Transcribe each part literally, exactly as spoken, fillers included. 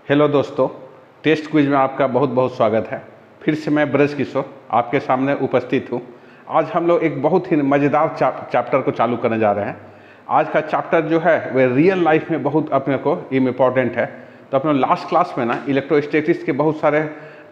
Hello दोस्तों, test quiz में आपका बहुत बहुत स्वागत है। फिर से मैं ब्रज किशोर आपके सामने उपस्थित हूँ। आज हम लोग एक बहुत ही मज़ेदार चैप्टर को चालू करने जा रहे हैं। आज का चैप्टर जो है वह रियल लाइफ में बहुत अपने को इम्पोर्टेंट है। तो अपने लास्ट क्लास में ना इलेक्ट्रोस्टैटिक्स के बहुत सारे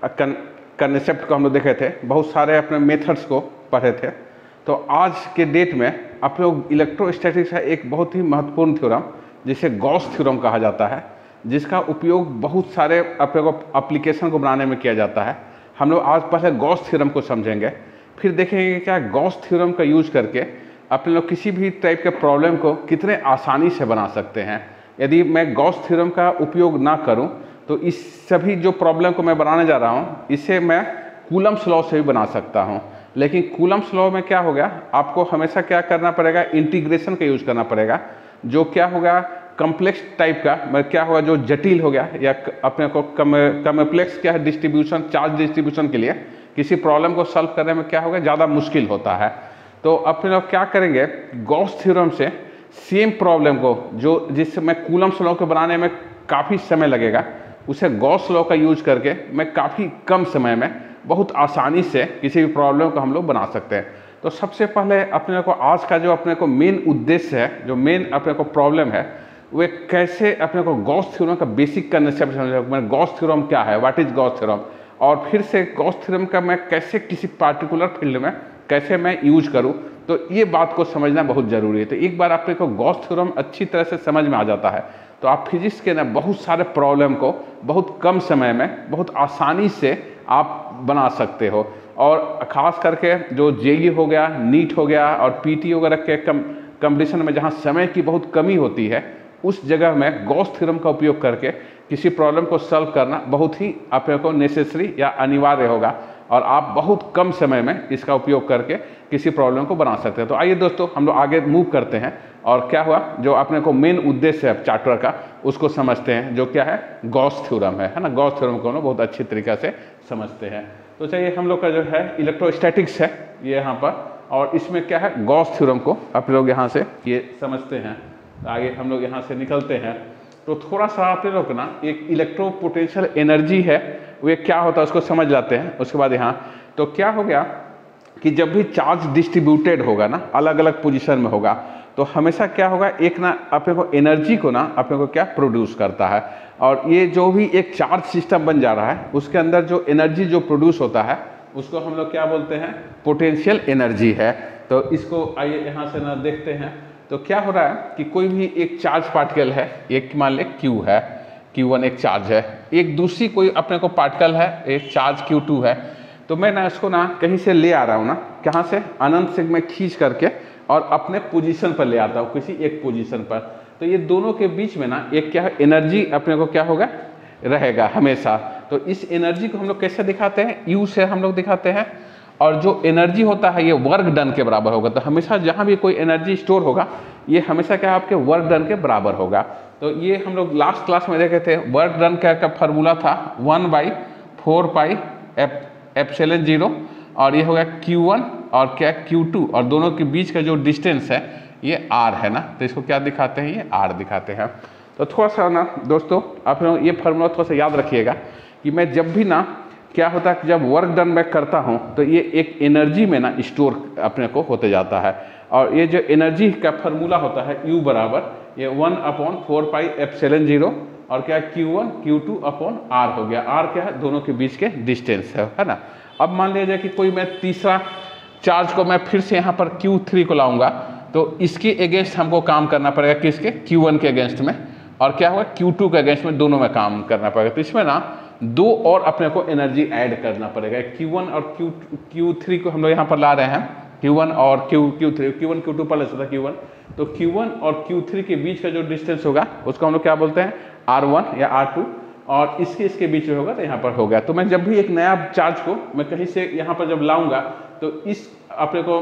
कंसेप्ट को हम लोग देखे थे, बहुत सारे अपने मेथड्स को पढ़े थे। तो आज के डेट में आप लोग इलेक्ट्रोस्टैटिक्स का एक बहुत ही महत्वपूर्ण थ्योरम जिसे गॉस थ्योरम कहा जाता है, जिसका उपयोग बहुत सारे अपने को एप्लीकेशन को बनाने में किया जाता है। हम लोग आज पहले गॉस थ्योरम को समझेंगे, फिर देखेंगे क्या गॉस थ्योरम का यूज करके अपने लोग किसी भी टाइप के प्रॉब्लम को कितने आसानी से बना सकते हैं। यदि मैं गॉस थ्योरम का उपयोग ना करूं तो इस सभी जो प्रॉब्लम को मैं बनाने जा रहा हूं इसे मैं कूलम्ब्स लॉ से भी बना सकता हूं। लेकिन कूलम्ब्स लॉ में क्या होगा, आपको हमेशा क्या करना पड़ेगा, इंटीग्रेशन का यूज करना पड़ेगा, जो क्या होगा कम्प्लेक्स टाइप का, मतलब क्या होगा जो जटिल हो गया या अपने को कम कम्प्लेक्स क्या है डिस्ट्रीब्यूशन, चार्ज डिस्ट्रीब्यूशन के लिए किसी प्रॉब्लम को सॉल्व करने में क्या होगा ज़्यादा मुश्किल होता है। तो अपने लोग क्या करेंगे, गॉस थ्योरम से सेम प्रॉब्लम को जो जिससे मैं कूलम्ब्स लॉ को बनाने में काफ़ी समय लगेगा, उसे गॉस लॉ का यूज करके मैं काफ़ी कम समय में बहुत आसानी से किसी भी प्रॉब्लम को हम लोग बना सकते हैं। तो सबसे पहले अपने को आज का जो अपने को मेन उद्देश्य है, जो मेन अपने को प्रॉब्लम है, वे कैसे अपने को गॉस थ्योरम का बेसिक कंसेप्ट समझ, गॉस थ्योरम क्या है, व्हाट इज गॉस थ्योरम, और फिर से गॉस थ्योरम का मैं कैसे किसी पार्टिकुलर फील्ड में कैसे मैं यूज करूं, तो ये बात को समझना बहुत ज़रूरी है। तो एक बार अपने को गॉस थ्योरम अच्छी तरह से समझ में आ जाता है तो आप फिजिक्स के ना बहुत सारे प्रॉब्लम को बहुत कम समय में बहुत आसानी से आप बना सकते हो। और ख़ास करके जो जेई हो गया, नीट हो गया और पीटी वगैरह के कम कंपटीशन में जहाँ समय की बहुत कमी होती है, उस जगह में गॉस थ्योरम का उपयोग करके किसी प्रॉब्लम को सॉल्व करना बहुत ही अपने को नेसेसरी या अनिवार्य होगा, और आप बहुत कम समय में इसका उपयोग करके किसी प्रॉब्लम को बना सकते हैं। तो आइए दोस्तों हम लोग आगे मूव करते हैं और क्या हुआ जो अपने को मेन उद्देश्य है चैप्टर का उसको समझते हैं, जो क्या है गॉस थ्योरम है है ना। गॉस थ्योरम को हम लोग बहुत अच्छी तरीके से समझते हैं। तो चलिए हम लोग का जो है इलेक्ट्रोस्टैटिक्स है ये यहाँ पर, और इसमें क्या है गॉस थ्योरम को आप लोग यहाँ से ये समझते हैं। आगे हम लोग यहाँ से निकलते हैं तो थोड़ा सा आप लोग ना एक इलेक्ट्रो पोटेंशियल एनर्जी है वो क्या होता है उसको समझ लाते हैं। उसके बाद यहाँ तो क्या हो गया कि जब भी चार्ज डिस्ट्रीब्यूटेड होगा ना, अलग अलग पोजीशन में होगा, तो हमेशा क्या होगा एक ना अपने को एनर्जी को ना अपने को क्या प्रोड्यूस करता है। और ये जो भी एक चार्ज सिस्टम बन जा रहा है उसके अंदर जो एनर्जी जो प्रोड्यूस होता है उसको हम लोग क्या बोलते हैं, पोटेंशियल एनर्जी है। तो इसको आइए यहाँ से ना देखते हैं। तो क्या हो रहा है कि कोई भी एक चार्ज पार्टिकल है, एक मान ले Q है, क्यू वन एक चार्ज है, एक दूसरी कोई अपने को पार्टिकल है एक चार्ज क्यू टू है। तो मैं ना इसको ना कहीं से ले आ रहा हूँ ना, कहाँ से, अनंत से मैं खींच करके और अपने पोजीशन पर ले आता हूँ, किसी एक पोजीशन पर। तो ये दोनों के बीच में ना एक क्या है एनर्जी अपने को क्या होगा रहेगा हमेशा। तो इस एनर्जी को हम लोग कैसे दिखाते हैं, यू से हम लोग दिखाते हैं। और जो एनर्जी होता है ये वर्क डन के बराबर होगा। तो हमेशा जहाँ भी कोई एनर्जी स्टोर होगा ये हमेशा क्या आपके वर्क डन के बराबर होगा। तो ये हम लोग लास्ट क्लास में देखे थे, वर्क डन का का फार्मूला था वन बाई फोर पाई एप एप्सिलॉन जीरो, और ये होगा क्यू वन और क्या क्यू टू, और दोनों के बीच का जो डिस्टेंस है ये आर है ना। तो इसको क्या दिखाते हैं, ये आर दिखाते हैं। तो थोड़ा सा ना दोस्तों आप लोग ये फार्मूला थोड़ा सा याद रखिएगा कि मैं जब भी ना क्या होता है कि जब वर्क डन मैं करता हूँ तो ये एक एनर्जी में ना स्टोर अपने को होते जाता है। और ये जो एनर्जी का फार्मूला होता है U बराबर ये one upon four pi epsilon zero और क्या Q one Q two upon R हो गया। आर क्या है, दोनों के बीच के डिस्टेंस है है ना। अब मान लीजिए कि कोई मैं तीसरा चार्ज को मैं फिर से यहाँ पर क्यू थ्री को लाऊंगा, तो इसके अगेंस्ट हमको काम करना पड़ेगा, किसके, क्यू वन के अगेंस्ट में, और क्या होगा क्यू टू के अगेंस्ट में, दोनों में काम करना पड़ेगा। तो इसमें ना दो और अपने को एनर्जी ऐड करना पड़ेगा। क्यू वन और क्यू क्यू थ्री को हम लोग यहाँ पर ला रहे हैं, क्यू वन और Q Q three, Q one Q two plus होता है क्यू वन। तो क्यू वन और क्यू थ्री के बीच का जो डिस्टेंस होगा उसको हम लोग क्या बोलते हैं, आर वन या आर टू, और इसके इसके बीच में होगा तो यहाँ पर हो गया। तो मैं जब भी एक नया चार्ज को मैं कहीं से यहाँ पर जब लाऊंगा तो इस अपने को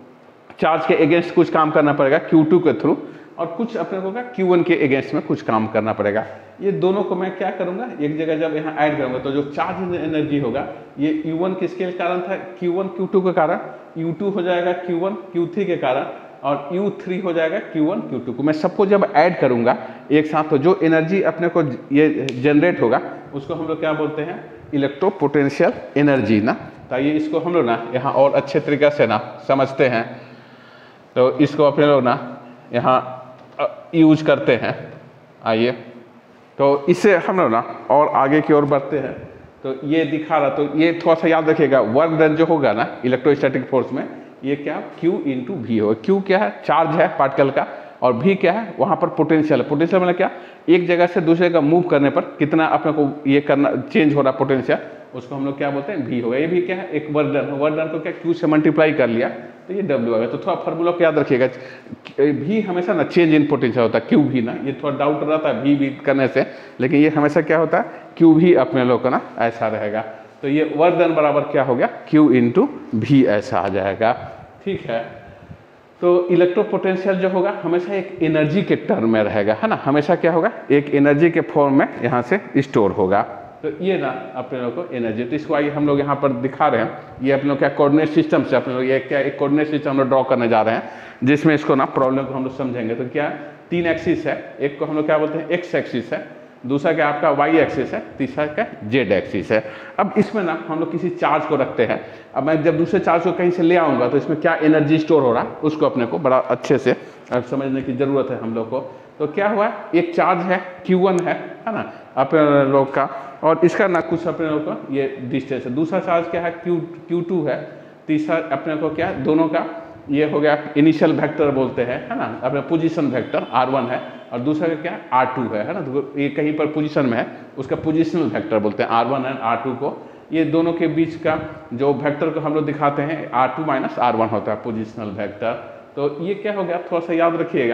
चार्ज के अगेंस्ट कुछ काम करना पड़ेगा क्यू टू के थ्रू, और कुछ अपने को क्या क्यू वन के अगेंस्ट में कुछ काम करना पड़ेगा। ये दोनों को मैं क्या करूंगा, एक जगह जब यहाँ ऐड करूंगा तो जो चार्ज एनर्जी होगा ये यू वन किसके कारण था, क्यू वन क्यू टू के कारण, यू टू हो जाएगा क्यू वन क्यू थ्री के कारण, और यू थ्री हो जाएगा क्यू वन क्यू टू को। मैं सबको जब ऐड करूंगा एक साथ तो जो एनर्जी अपने को ये जनरेट होगा उसको हम लोग क्या बोलते हैं, इलेक्ट्रो पोटेंशियल एनर्जी ना। तो ये इसको हम लोग ना यहाँ और अच्छे तरीके से ना समझते हैं, तो इसको अपने लोग ना यहाँ यूज करते हैं। आइए तो इससे हम लोग ना और आगे की ओर बढ़ते हैं। तो ये दिखा रहा, तो ये थोड़ा सा याद रखिएगा, वर्क डन जो होगा ना इलेक्ट्रोस्टैटिक फोर्स में, ये क्या Q इंटू वी होगा। Q क्या है, चार्ज है पार्टिकल का, और V क्या है, वहाँ पर पोटेंशियल है। पोटेंशियल मतलब क्या, एक जगह से दूसरे जगह मूव करने पर कितना अपने को ये करना चेंज हो रहा पोटेंशियल, उसको हम लोग क्या बोलते हैं, V होगा। ये भी क्या है, एक वर्क डन, वर्क डन को क्या Q से मल्टीप्लाई कर लिया तो ये W आ गया। तो थोड़ा फार्मूला को याद रखिएगा, V हमेशा ना चेंज इन पोटेंशियल होता है, Q V ना, ये थोड़ा डाउट रहता है V V करने से, लेकिन ये हमेशा क्या होता है, Q V अपने लोग का ना ऐसा रहेगा। तो ये वर्क डन बराबर क्या हो गया, Q इंटू V ऐसा आ जाएगा। ठीक है, तो इलेक्ट्रो पोटेंशियल जो होगा हमेशा एक एनर्जी के टर्म में रहेगा, है ना, हमेशा क्या होगा, एक एनर्जी के फॉर्म में यहाँ से स्टोर होगा। तो ये ना अपने लोग को एनर्जी, तो इसको आइए हम लोग यहाँ पर दिखा रहे हैं, ये अपने लोग क्या कोऑर्डिनेट सिस्टम से अपने लोग ये क्या एक कोऑर्डिनेट सिस्टम हम लोग ड्रॉ करने जा रहे हैं, जिसमें इसको ना प्रॉब्लम को हम लोग समझेंगे। तो क्या तीन एक्सिस है, एक को हम लोग क्या बोलते हैं एक्स एक्सिस है, दूसरा क्या आपका वाई एक्सिस है, तीसरा क्या जेड एक्सिस है। अब इसमें ना हम लोग किसी चार्ज को रखते हैं, अब मैं जब दूसरे चार्ज को कहीं से ले आऊँगा तो इसमें क्या एनर्जी स्टोर हो रहा है उसको अपने को बड़ा अच्छे से समझने की ज़रूरत है हम लोग को। तो क्या हुआ, एक चार्ज है क्यू वन है है ना अपने लोग का, और इसका ना कुछ अपने लोग का ये डिस्टेंस है। दूसरा चार्ज क्या है, क्यू क्यू टू है, तीसरा अपने को क्या दोनों का ये हो गया इनिशियल वेक्टर बोलते हैं, है ना, अपना पोजीशन वेक्टर आर वन है, और दूसरा का क्या आर टू है, है ना, तो ये कहीं पर पोजीशन में है उसका पोजीशनल वेक्टर बोलते हैं R one and R two को। ये दोनों के बीच का जो वेक्टर को हम लोग दिखाते हैं R two minus R one होता है पोजीशनल वेक्टर। तो ये क्या हो गया, थोड़ा सा याद रखिएगा,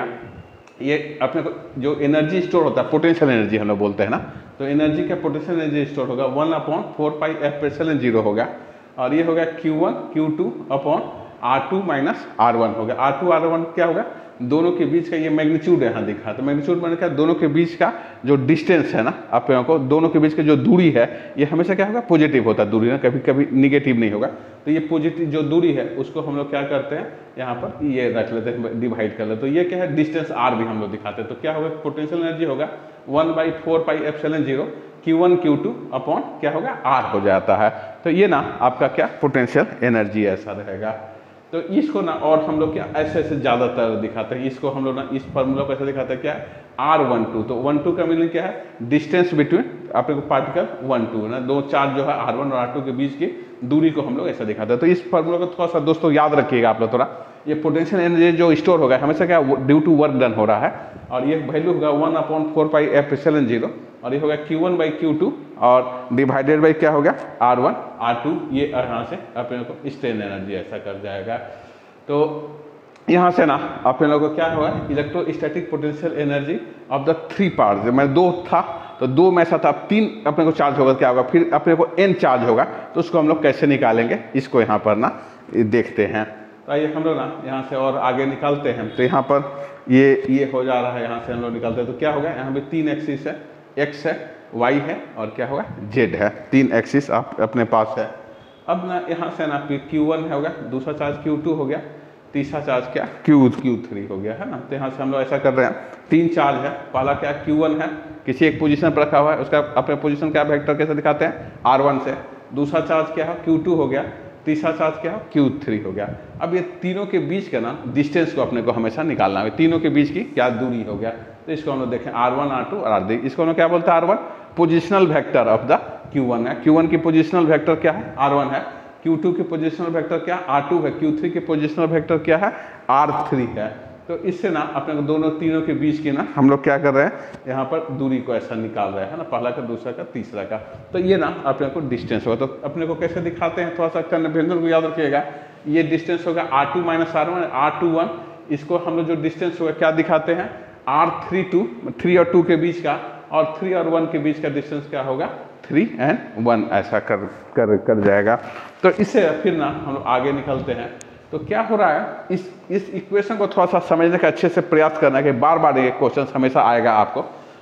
ये अपने को जो एनर्जी स्टोर होता है पोटेंशियल एनर्जी हम लोग बोलते हैं ना, तो एनर्जी का पोटेंशियल एनर्जी स्टोर होगा one upon four pi F epsilon zero होगा, और ये होगा Q one Q two upon R two minus R one हो गया। आर टू आर वन क्या होगा, दोनों के बीच का ये मैग्नीट्यूड यहाँ दिखा, तो मैग्नीट्यूड मैंने क्या दोनों के बीच का जो डिस्टेंस है ना आप लोगों को, दोनों के बीच का जो दूरी है ये हमेशा क्या होगा, पॉजिटिव होता है दूरी ना, कभी कभी निगेटिव नहीं होगा। तो ये पॉजिटिव जो दूरी है उसको हम लोग क्या करते हैं यहाँ पर ये रख लेते हैं, डिवाइड कर लेते हैं। तो ये क्या है, डिस्टेंस आर भी हम लोग दिखाते हैं। तो क्या होगा, पोटेंशियल एनर्जी होगा one by four pi epsilon zero Q one Q two upon क्या होगा आर हो जाता है। तो ये ना आपका क्या पोटेंशियल एनर्जी ऐसा रहेगा। तो इसको ना और हम लोग क्या ऐसे ऐसे ज़्यादातर दिखाते हैं, इसको हम लोग ना इस फॉर्मूला को ऐसे दिखाते हैं क्या आर वन टू। तो वन टू का मीनिंग क्या है, डिस्टेंस बिटवीन अपने को पार्टिकल वन टू ना, दो चार्ज जो है आर वन और आर टू के बीच की दूरी को हम लोग ऐसा दिखाते हैं। तो इस फॉर्मूला को थोड़ा सा दोस्तों याद रखिएगा आप लोग थोड़ा, ये पोटेंशियल एनर्जी जो स्टोर होगा हमेशा क्या ड्यू टू वर्क डन हो रहा है, और ये वैल्यू होगा one upon four pi F epsilon zero, और ये होगा Q one by Q two और डिवाइडेड बाई क्या होगा आर वन आर टू, ये यहाँ से अपने को स्ट्रेन एनर्जी ऐसा कर जाएगा। तो यहाँ से ना अपने लोगों को क्या होगा, electrostatic potential energy of the three parts, मैं दो था तो दो में ऐसा था, तीन अपने को चार्ज होगा क्या होगा, फिर अपने को एन चार्ज होगा, तो उसको हम लोग कैसे निकालेंगे इसको यहाँ पर ना देखते हैं। तो आइए हम लोग ना यहाँ से और आगे निकालते हैं। तो यहाँ पर ये ये हो जा रहा है, यहाँ से हम लोग निकालते हैं। तो क्या होगा, यहाँ पे तीन एक्सिस है, एक्स है, वाई है और क्या होगा जेड है, तीन एक्सिस आप अपने पास है। अब ना यहाँ से ना क्यू वन होगा, दूसरा चार्ज क्यू टू हो गया, तीसरा चार्ज क्या क्यू क्यू थ्री हो गया, है ना। तो यहाँ से हम लोग ऐसा कर रहे हैं, तीन चार्ज है, पहला क्या क्यू वन है किसी एक पोजीशन पर रखा हुआ है, उसका अपने पोजीशन का वेक्टर कैसे दिखाते हैं आर वन से, दूसरा चार्ज क्या है क्यू टू हो गया, तीसरा चार्ज क्या है क्यू थ्री हो गया। अब ये तीनों के बीच का ना डिस्टेंस को अपने को हमेशा निकालना है, तीनों के बीच की क्या दूरी हो गया। तो इसको हम लोग देखें आर वन आर टू और आर थ्री, इसको हम लोग क्या बोलते हैं R one positional vector of the Q one है, क्यू वन की पोजिशनल वेक्टर क्या है आर वन है, क्यू टू की पोजिशनल वेक्टर क्या आर टू है, क्यू थ्री की पोजिशनल वेक्टर क्या है आर थ्री है। तो इससे ना अपने को दोनों तीनों के बीच की ना हम लोग क्या कर रहे हैं यहाँ पर दूरी को ऐसा निकाल रहे हैं ना, पहला का दूसरा का तीसरा का। तो ये ना अपने को डिस्टेंस होगा। तो अपने को कैसे दिखाते हैं, थोड़ा सा कन्वेंशन को याद रखिएगा, ये डिस्टेंस होगा R two minus R one R two one, इसको हम लोग जो डिस्टेंस होगा क्या दिखाते हैं आर थ्री टू, थ्री और टू के बीच का, और थ्री और वन के बीच का डिस्टेंस क्या होगा थ्री एंड वन, ऐसा कर कर कर जाएगा। तो इससे फिर ना हम लोग आगे निकलते हैं। तो क्या हो रहा है, इस इस इक्वेशन को थोड़ा सा समझने का अच्छे से प्रयास करना है कि बार बार ये क्वेश्चन हमेशा आएगा आपको।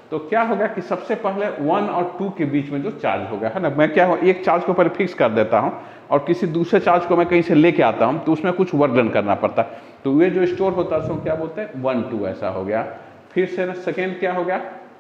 तो क्या होगा कि सबसे पहले वन और टू के बीच में जो चार्ज होगा, है ना, मैं क्या हो एक चार्ज को पहले फिक्स कर देता हूँ और किसी दूसरे चार्ज को मैं कहीं से लेके आता हूँ, तो उसमें कुछ वर्क डन करना पड़ता है। तो ये जो स्टोर होता है उसको क्या बोलते हैं, वन टू, ऐसा हो गया। फिर से ना सेकेंड क्या हो गया,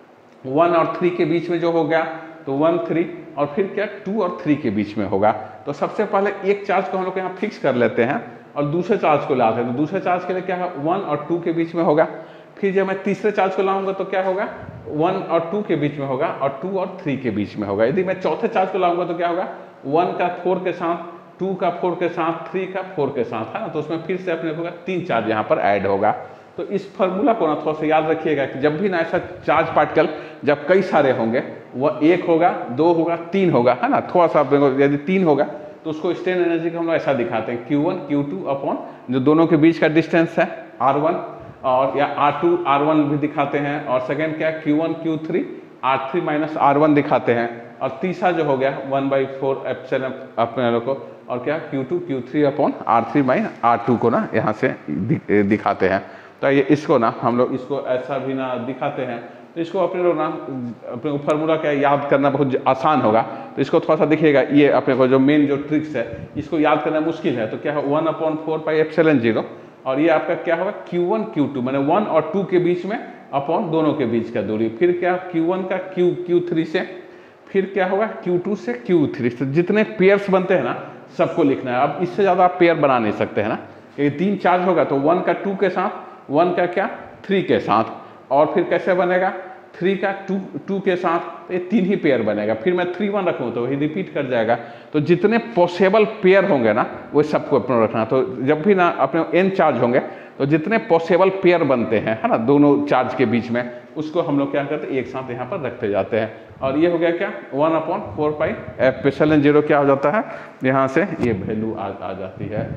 वन और थ्री के बीच में जो हो गया तो वन थ्री, और फिर क्या टू और थ्री के बीच में होगा। तो सबसे पहले एक चार्ज को हम लोग यहाँ फिक्स कर लेते हैं और दूसरे चार्ज को लाते हैं, तो दूसरे चार्ज के लिए क्या है, वन और टू के बीच में होगा। फिर जब मैं तीसरे चार्ज को लाऊंगा तो क्या होगा, वन और टू के बीच में होगा और टू और थ्री के बीच में होगा। यदि मैं चौथे चार्ज को लाऊंगा तो क्या होगा, वन का फोर के साथ, टू का फोर के साथ, थ्री का फोर के साथ, है ना, तो उसमें फिर से अपने को तीन चार्ज यहाँ पर ऐड होगा। तो इस फार्मूला को ना थोड़ा सा याद रखिएगा कि जब भी ना ऐसा चार्ज पार्टिकल जब कई सारे होंगे, वह एक होगा, दो होगा, तीन होगा, है ना, थोड़ा सा अपने को यदि तीन होगा तो उसको स्ट्रेन एनर्जी को हम लोग ऐसा दिखाते हैं, Q one Q two upon जो दोनों के बीच का डिस्टेंस है आर वन, और या आर टू आर वन भी दिखाते हैं, और सेकेंड क्या Q one Q three R three minus R one दिखाते हैं, और तीसरा जो हो गया वन बाई फोर एप्सिलॉन अपने लोग को, और क्या Q two Q three upon R three minus R two को ना यहाँ से दिखाते हैं। तो ये इसको ना हम लोग इसको ऐसा भी ना दिखाते हैं, तो इसको अपने लोग ना अपने फार्मूला क्या याद करना बहुत आसान होगा। तो इसको थोड़ा सा देखिएगा, ये अपने को जो मेन जो ट्रिक्स है इसको याद करना मुश्किल है, तो क्या है one upon four pi epsilon zero, और ये आपका क्या होगा क्यू वन क्यू टू, मैंने वन और टू के बीच में अपॉन दोनों के बीच का दूरी, फिर क्या क्यू वन का क्यू क्यू थ्री से, फिर क्या होगा क्यू टू से क्यू थ्री से, जितने पेयर्स बनते हैं ना सबको लिखना है। अब इससे ज़्यादा आप पेयर बना नहीं सकते हैं ना, ये तीन चार्ज होगा तो वन का टू के साथ, वन का क्या थ्री के साथ, और फिर कैसे बनेगा थ्री का टू टू के साथ, तो ये तीन ही पेयर बनेगा। फिर मैं थ्री वन रखूँ तो वही रिपीट कर जाएगा। तो जितने पॉसिबल पेयर होंगे ना वो सबको अपने रखना। तो जब भी ना अपने एन चार्ज होंगे तो जितने पॉसिबल पेयर बनते हैं, है ना, दोनों चार्ज के बीच में, उसको हम लोग क्या करते हैं एक साथ यहाँ पर रखते जाते हैं। और ये हो गया क्या one upon four pi epsilon zero क्या हो जाता है, यहाँ से ये वैल्यू आ, आ जाती है।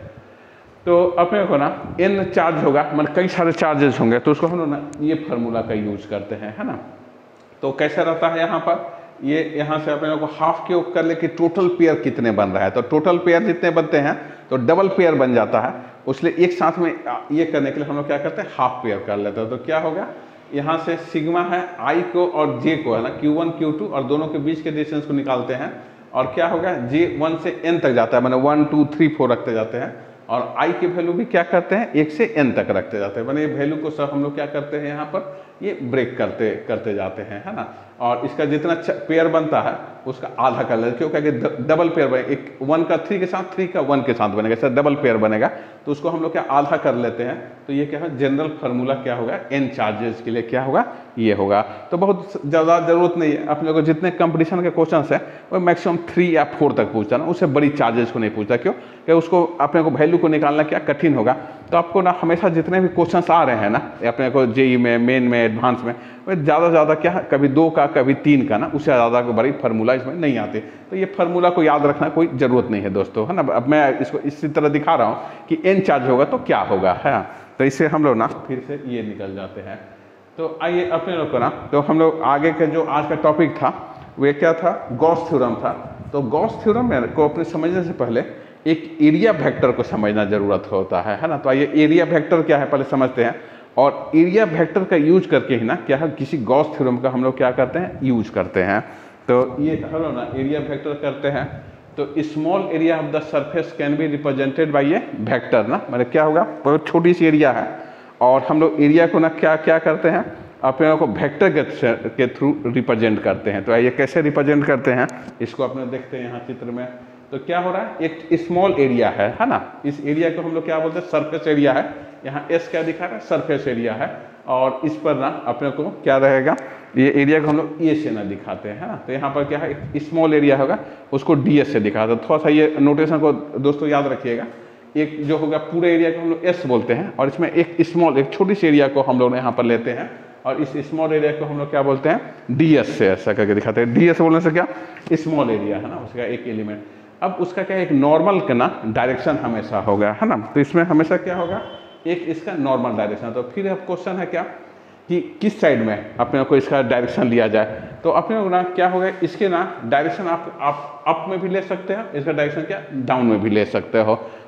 तो अपने को ना एन चार्ज होगा, मतलब कई सारे चार्जेस होंगे, तो उसको हम लोग ना ये फार्मूला का यूज करते हैं, है ना। तो कैसा रहता है यहाँ पर, ये यहाँ से अपने को हाफ के कर ले कि टोटल पेयर कितने बन रहा है, तो टोटल पेयर जितने बनते हैं तो डबल पेयर बन जाता है, उसलिए एक साथ में ये करने के लिए हम लोग क्या करते हैं हाफ पेयर कर लेते हैं। तो क्या होगा, यहाँ से सिग्मा है आई को और जे को, है ना, क्यू वन क्यू टू और दोनों के बीच के डिस्टेंस को निकालते हैं, और क्या होगा जे वन से एन तक जाता है, मैंने वन टू थ्री फोर रखते जाते हैं, और आई की वैल्यू भी क्या करते हैं एक से एन तक रखते जाते हैं, मैंने ये वैल्यू को सब हम लोग क्या करते हैं यहाँ पर ये ब्रेक करते करते जाते हैं, है ना। और इसका जितना पेयर बनता है उसका आधा कर लेते, क्यों क्या डबल पेयर बने, एक वन का थ्री के साथ, थ्री का वन के साथ बनेगा, ऐसा डबल पेयर बनेगा, तो उसको हम लोग क्या आधा कर लेते हैं। तो ये क्या है जनरल फार्मूला क्या होगा एन चार्जेस के लिए क्या होगा ये होगा। तो बहुत ज़्यादा जरूरत नहीं है, अपने को जितने कंपटीशन के क्वेश्चन है वो मैक्सिमम थ्री या फोर तक पूछता ना, उससे बड़ी चार्जेस को नहीं पूछता, क्यों कि उसको अपने को वैल्यू को निकालना क्या कठिन होगा। तो आपको ना हमेशा जितने भी क्वेश्चन आ रहे हैं ना अपने को जेई में, मेन में, एडवांस में, वो ज़्यादा से ज़्यादा क्या है कभी दो का कभी तीन का ना, उससे ज़्यादा को बड़ी फार्मूला इसमें नहीं आते। तो ये फार्मूला को याद रखना कोई ज़रूरत नहीं है दोस्तों, है ना। अब मैं इसको इसी तरह दिखा रहा हूँ कि एन चार्ज होगा तो क्या होगा, है। तो इससे हम लोग ना फिर से ये निकल जाते हैं। तो आइए अपने लोग को ना, तो हम लोग आगे के जो आज का टॉपिक था वो क्या था, गॉस थ्योरम था। तो गॉस थ्योरम में को अपने समझने से पहले एक एरिया वेक्टर को समझना जरूरत होता है, है ना। तो आइए एरिया वेक्टर क्या है पहले समझते हैं, और एरिया वेक्टर का यूज करके ही ना क्या है किसी गॉस थ्योरम का हम लोग क्या करते हैं यूज करते हैं। तो ये हम लोग ना एरिया वेक्टर करते हैं, तो small area of the surface can be represented by ये वेक्टर ना, मतलब क्या होगा बहुत छोटी सी एरिया है, और हम लोग एरिया को ना क्या क्या करते हैं अपने को वेक्टर के, के थ्रू रिप्रेजेंट करते हैं। तो ये कैसे रिप्रेजेंट करते हैं इसको अपने देखते हैं यहाँ चित्र में। तो क्या हो रहा है, एक स्मॉल एरिया है है ना, इस एरिया को हम लोग क्या बोलते हैं सरफेस एरिया है, यहाँ एस क्या दिखा रहा है सरफेस एरिया है, और इस पर ना अपने को क्या रहेगा ये एरिया को हम लोग ए से ना दिखाते हैं, है ना। तो यहाँ पर क्या है एक स्मॉल एरिया होगा उसको डी एस से दिखाते हैं। थोड़ा सा ये नोटेशन को दोस्तों याद रखिएगा, एक जो होगा पूरे एरिया को हम लोग एस बोलते हैं, और इसमें एक स्मॉल एक छोटी सी एरिया को हम लोग यहाँ पर लेते हैं, और इस स्मॉल एरिया को हम लोग क्या बोलते हैं डी एस से ऐसा करके दिखाते हैं। डी एस बोलने से क्या स्मॉल एरिया है ना, उसका एक एलिमेंट। अब उसका क्या एक नॉर्मल का ना डायरेक्शन हमेशा होगा, है ना। तो इसमें हमेशा क्या होगा एक इसका नॉर्मल डायरेक्शन। तो फिर अब क्वेश्चन है क्या कि किस साइड में अपने को इसका डायरेक्शन लिया जाए। तो अपने को ना क्या होगा इसके ना डायरेक्शन आप आप अप में भी ले सकते हो, इसका डायरेक्शन क्या डाउन में भी ले सकते हो।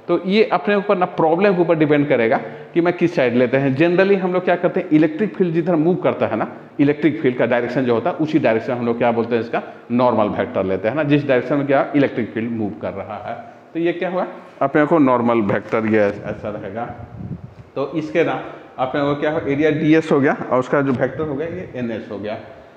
तो ये अपने ऊपर ना प्रॉब्लम के ऊपर डिपेंड करेगा कि मैं किस साइड लेते हैं। जनरली हम लोग क्या करते हैं, इलेक्ट्रिक फील्ड जिधर मूव करता है ना, इलेक्ट्रिक फील्ड का डायरेक्शन जो होता है उसी डायरेक्शन हम लोग क्या बोलते हैं, इसका नॉर्मल वेक्टर लेते हैं ना, जिस डायरेक्शन में क्या इलेक्ट्रिक फील्ड मूव कर रहा है। तो ये क्या हुआ अपने को नॉर्मल वेक्टर, ये ऐसा रहेगा। तो इसके ना अपने को क्या हो, एरिया डी एस हो गया और उसका जो वेक्टर हो गया ये एन एस हो गया।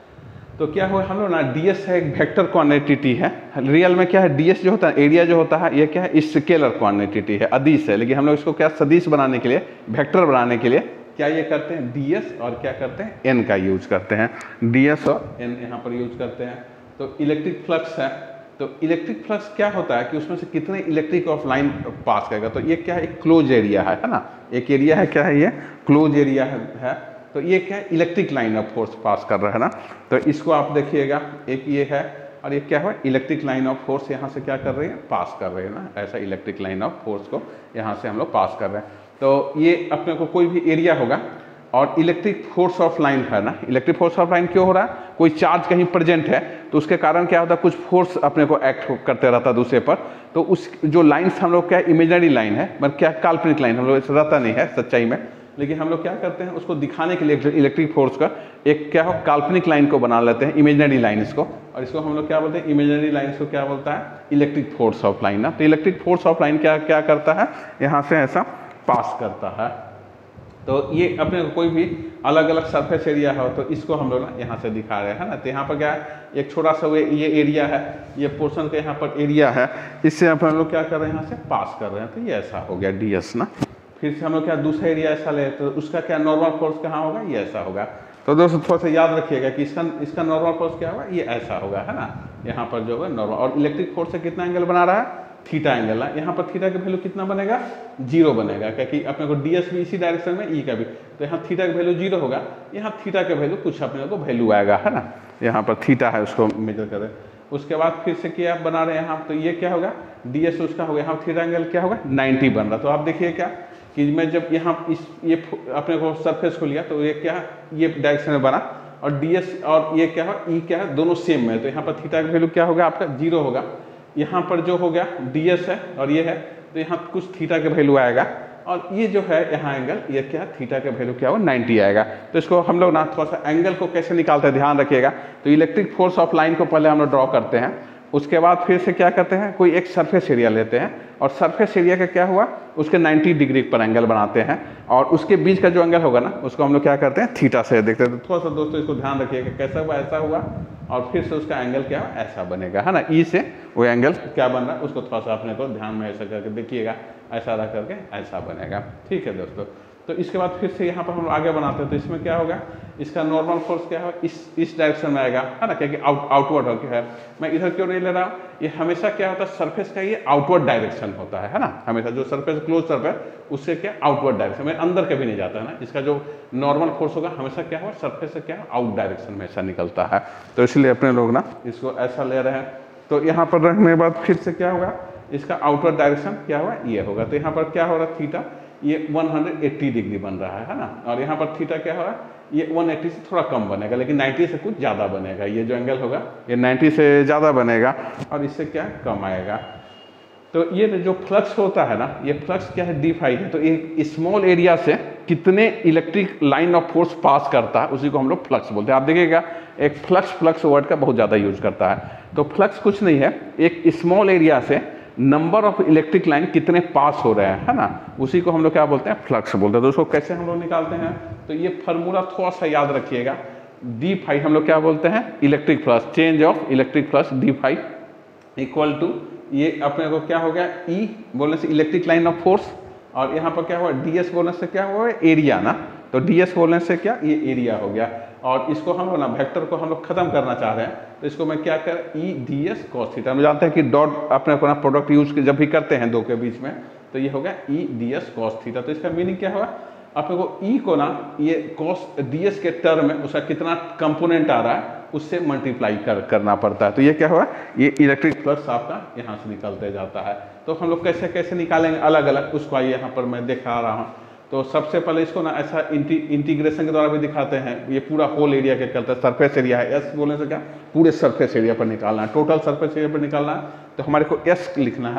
तो क्या हुआ हम लोग ना, डीएस है एक वेक्टर क्वांटिटी है। रियल में क्या है, डीएस जो होता है, एरिया जो होता है, ये क्या है स्केलर क्वांटिटी है, अदिश है। लेकिन हम लोग इसको क्या सदिश बनाने के लिए, वेक्टर बनाने के लिए क्या ये करते हैं, डीएस और क्या करते हैं, एन का यूज करते हैं। डीएस और एन यहाँ पर यूज करते हैं। तो इलेक्ट्रिक फ्लक्स है, तो इलेक्ट्रिक फ्लक्स क्या होता है कि उसमें से कितने इलेक्ट्रिक ऑफ लाइन पास करेगा। तो ये क्या है, एक क्लोज एरिया है, है ना, एक एरिया है, क्या है ये क्लोज एरिया है, है। तो ये क्या है, electric line of force pass कर रहा है ना। तो इसको आप देखिएगा, एक ये है और ये क्या है, इलेक्ट्रिक लाइन ऑफ फोर्स यहाँ से क्या कर रही है, पास कर रहे हैं ना, ऐसा इलेक्ट्रिक लाइन ऑफ फोर्स को यहाँ से हम लोग पास कर रहे हैं। तो ये अपने को कोई भी एरिया होगा और इलेक्ट्रिक फोर्स ऑफ लाइन है ना, इलेक्ट्रिक फोर्स ऑफ लाइन क्यों हो रहा है, कोई चार्ज कहीं प्रेजेंट है तो उसके कारण क्या होता है, कुछ फोर्स अपने को एक्ट करते रहता है दूसरे पर। तो उस जो लाइन्स हम लोग क्या इमेजिनरी लाइन है, मतलब क्या काल्पनिक लाइन हम लोग रहता नहीं है सच्चाई में, लेकिन हम लोग क्या करते हैं उसको दिखाने के लिए इलेक्ट्रिक फोर्स का एक क्या हो काल्पनिक लाइन को बना लेते हैं, इमेजिनरी लाइन इसको, और इसको हम लोग क्या बोलते हैं, इमेजिनरी लाइन को क्या बोलता है, इलेक्ट्रिक फोर्स ऑफ लाइन ना। तो इलेक्ट्रिक फोर्स ऑफ लाइन क्या क्या करता है, यहाँ से ऐसा पास करता है। तो ये अपने को कोई भी अलग अलग सरफेस एरिया हो तो इसको हम लोग ना यहाँ से दिखा रहे हैं ना। तो यहाँ पर क्या है, एक छोटा सा ये एरिया है, ये पोर्शन का यहाँ पर एरिया है, इससे हम लोग क्या कर रहे हैं, यहाँ से पास कर रहे हैं। तो ये ऐसा हो गया डी एस ना। फिर से हम लोग क्या दूसरा एरिया ऐसा ले, तो उसका क्या नॉर्मल फोर्स कहाँ होगा, ये ऐसा होगा। तो दोस्तों थोड़ा सा याद रखिएगा कि इसका इसका नॉर्मल फोर्स क्या होगा, ये ऐसा होगा, है ना। यहाँ पर जो है नॉर्मल, और इलेक्ट्रिक फोर्स से कितना एंगल बना रहा है, थीटा एंगल है। यहाँ पर थीटा का वैल्यू कितना बनेगा, जीरो बनेगा, क्योंकि अपने को डीएस भी इसी डायरेक्शन में, ई का भी। तो यहाँ थीटा का वैल्यू जीरो होगा, यहाँ थीटा का वैल्यू कुछ अपने को वैल्यू आएगा, है ना। यहाँ पर थीटा है, उसको मेजर करें। उसके बाद फिर से क्या बना रहे हैं यहाँ, तो ये क्या होगा, डीएस उसका होगा, यहाँ थीटा एंगल क्या होगा, नाइन्टी बन रहा। तो आप देखिए क्या कि मैं जब यहाँ इस ये अपने को सरफेस को लिया तो ये क्या ये डायरेक्शन में बना, और डीएस और ये क्या है, ई क्या है, दोनों सेम है। तो यहाँ पर थीटा का वैल्यू क्या होगा आपका, जीरो होगा। यहाँ पर जो हो गया डीएस है और ये है, तो यहाँ कुछ थीटा का वैल्यू आएगा, और ये जो है यहाँ एंगल, ये क्या है, थीटा का वैल्यू क्या होगा, नाइन्टी आएगा। तो इसको हम लोग ना थोड़ा सा एंगल को कैसे निकालते हैं ध्यान रखिएगा। तो इलेक्ट्रिक फोर्स ऑफ लाइन को पहले हम लोग ड्रॉ करते हैं, उसके बाद फिर से क्या करते हैं, कोई एक सरफेस एरिया लेते हैं, और सरफेस एरिया का क्या हुआ, उसके नाइन्टी डिग्री पर एंगल बनाते हैं, और उसके बीच का जो एंगल होगा ना, उसको हम लोग क्या करते हैं, थीटा से देखते हैं। तो थोड़ा सा दोस्तों इसको ध्यान रखिएगा, कैसा हुआ, ऐसा हुआ, और फिर से उसका एंगल क्या ऐसा बनेगा, है ना। ई से वो एंगल क्या बन रहा है, उसको थोड़ा सा अपने को ध्यान में ऐसा करके देखिएगा, ऐसा रख करके ऐसा बनेगा, ठीक है दोस्तों। तो इसके बाद फिर से यहाँ पर हम आगे बनाते हैं, तो इसमें क्या होगा, इसका नॉर्मल फोर्स क्या होगा, इस इस डायरेक्शन में आएगा, है ना, क्योंकि आउट आउटवर्ड हो है। मैं इधर क्यों नहीं ले रहा हूँ, ये हमेशा क्या होता है, सरफेस का ये आउटवर्ड डायरेक्शन होता है, है ना, हमेशा जो सरफेस क्लोज सरफेस उससे क्या आउटवर्ड डायरेक्शन में, अंदर कभी नहीं जाता है ना। इसका जो नॉर्मल फोर्स होगा हमेशा क्या होगा, सरफेस से क्या आउट डायरेक्शन में ऐसा निकलता है। तो इसलिए अपने लोग ना इसको ऐसा ले रहे हैं। तो यहाँ पर रखने के बाद फिर से क्या होगा, इसका आउटवर्ड डायरेक्शन क्या होगा, ये होगा। तो यहाँ पर क्या हो रहा है, थीटा ये एक सौ अस्सी डिग्री बन रहा है, है ना, और यहाँ पर थीटा क्या हो रहा है, ये एक सौ अस्सी से थोड़ा कम बनेगा, लेकिन नब्बे से कुछ ज़्यादा बनेगा। ये जो एंगल होगा ये नब्बे से ज़्यादा बनेगा, और इससे क्या कम आएगा। तो ये जो फ्लक्स होता है ना, ये फ्लक्स क्या है, डी फाई है। तो एक स्मॉल एरिया से कितने electric line of force pass करता है, उसी को हम लोग फ्लक्स बोलते हैं। आप देखिएगा एक फ्लक्स फ्लक्स वर्ड का बहुत ज़्यादा यूज करता है। तो फ्लक्स कुछ नहीं है, एक स्मॉल एरिया से नंबर ऑफ इलेक्ट्रिक लाइन कितने पास हो रहे हैं, है ना, उसी को हम लोग क्या बोलते हैं, फ्लक्स बोलते हैं। तो उसको कैसे हम लोग निकालते हैं, तो ये फार्मूला थोड़ा सा याद रखिएगा। डी फाई हम लोग क्या बोलते हैं, electric flux, change of electric flux D phi equal to, ये अपने को क्या हो गया, ई बोलने से इलेक्ट्रिक लाइन ऑफ फोर्स, और यहाँ पर क्या हुआ, डी एस बोलने से क्या हुआ, एरिया ना। तो डी एस बोलने से क्या, ये एरिया हो गया। और इसको हम लोग ना वेक्टर को हम लोग खत्म करना चाह रहे हैं, तो इसको मैं क्या कर, E D S cos theta. हम जानते हैं कि डॉट अपने को ना प्रोडक्ट यूज जब भी करते हैं दो के बीच में, तो ये हो गया E D S cos theta. तो इसका मीनिंग क्या होगा, अपने को ई को ना ये कॉस डी एस के टर्म में उसका कितना कंपोनेंट आ रहा है उससे मल्टीप्लाई कर करना पड़ता है। तो ये क्या हुआ, ये इलेक्ट्रिक फ्लक्स आपका यहाँ से निकलते जाता है। तो हम लोग कैसे कैसे निकालेंगे अलग अलग, उसको आइए यहाँ पर मैं दिखा रहा हूँ। तो सबसे पहले इसको ना ऐसा इंटी इंटीग्रेशन के द्वारा भी दिखाते हैं। ये पूरा होल एरिया क्या करता है, सरफेस एरिया है, एस बोलने से क्या पूरे सरफेस एरिया पर निकालना है, टोटल सरफेस एरिया पर निकालना है। तो हमारे को एस लिखना है,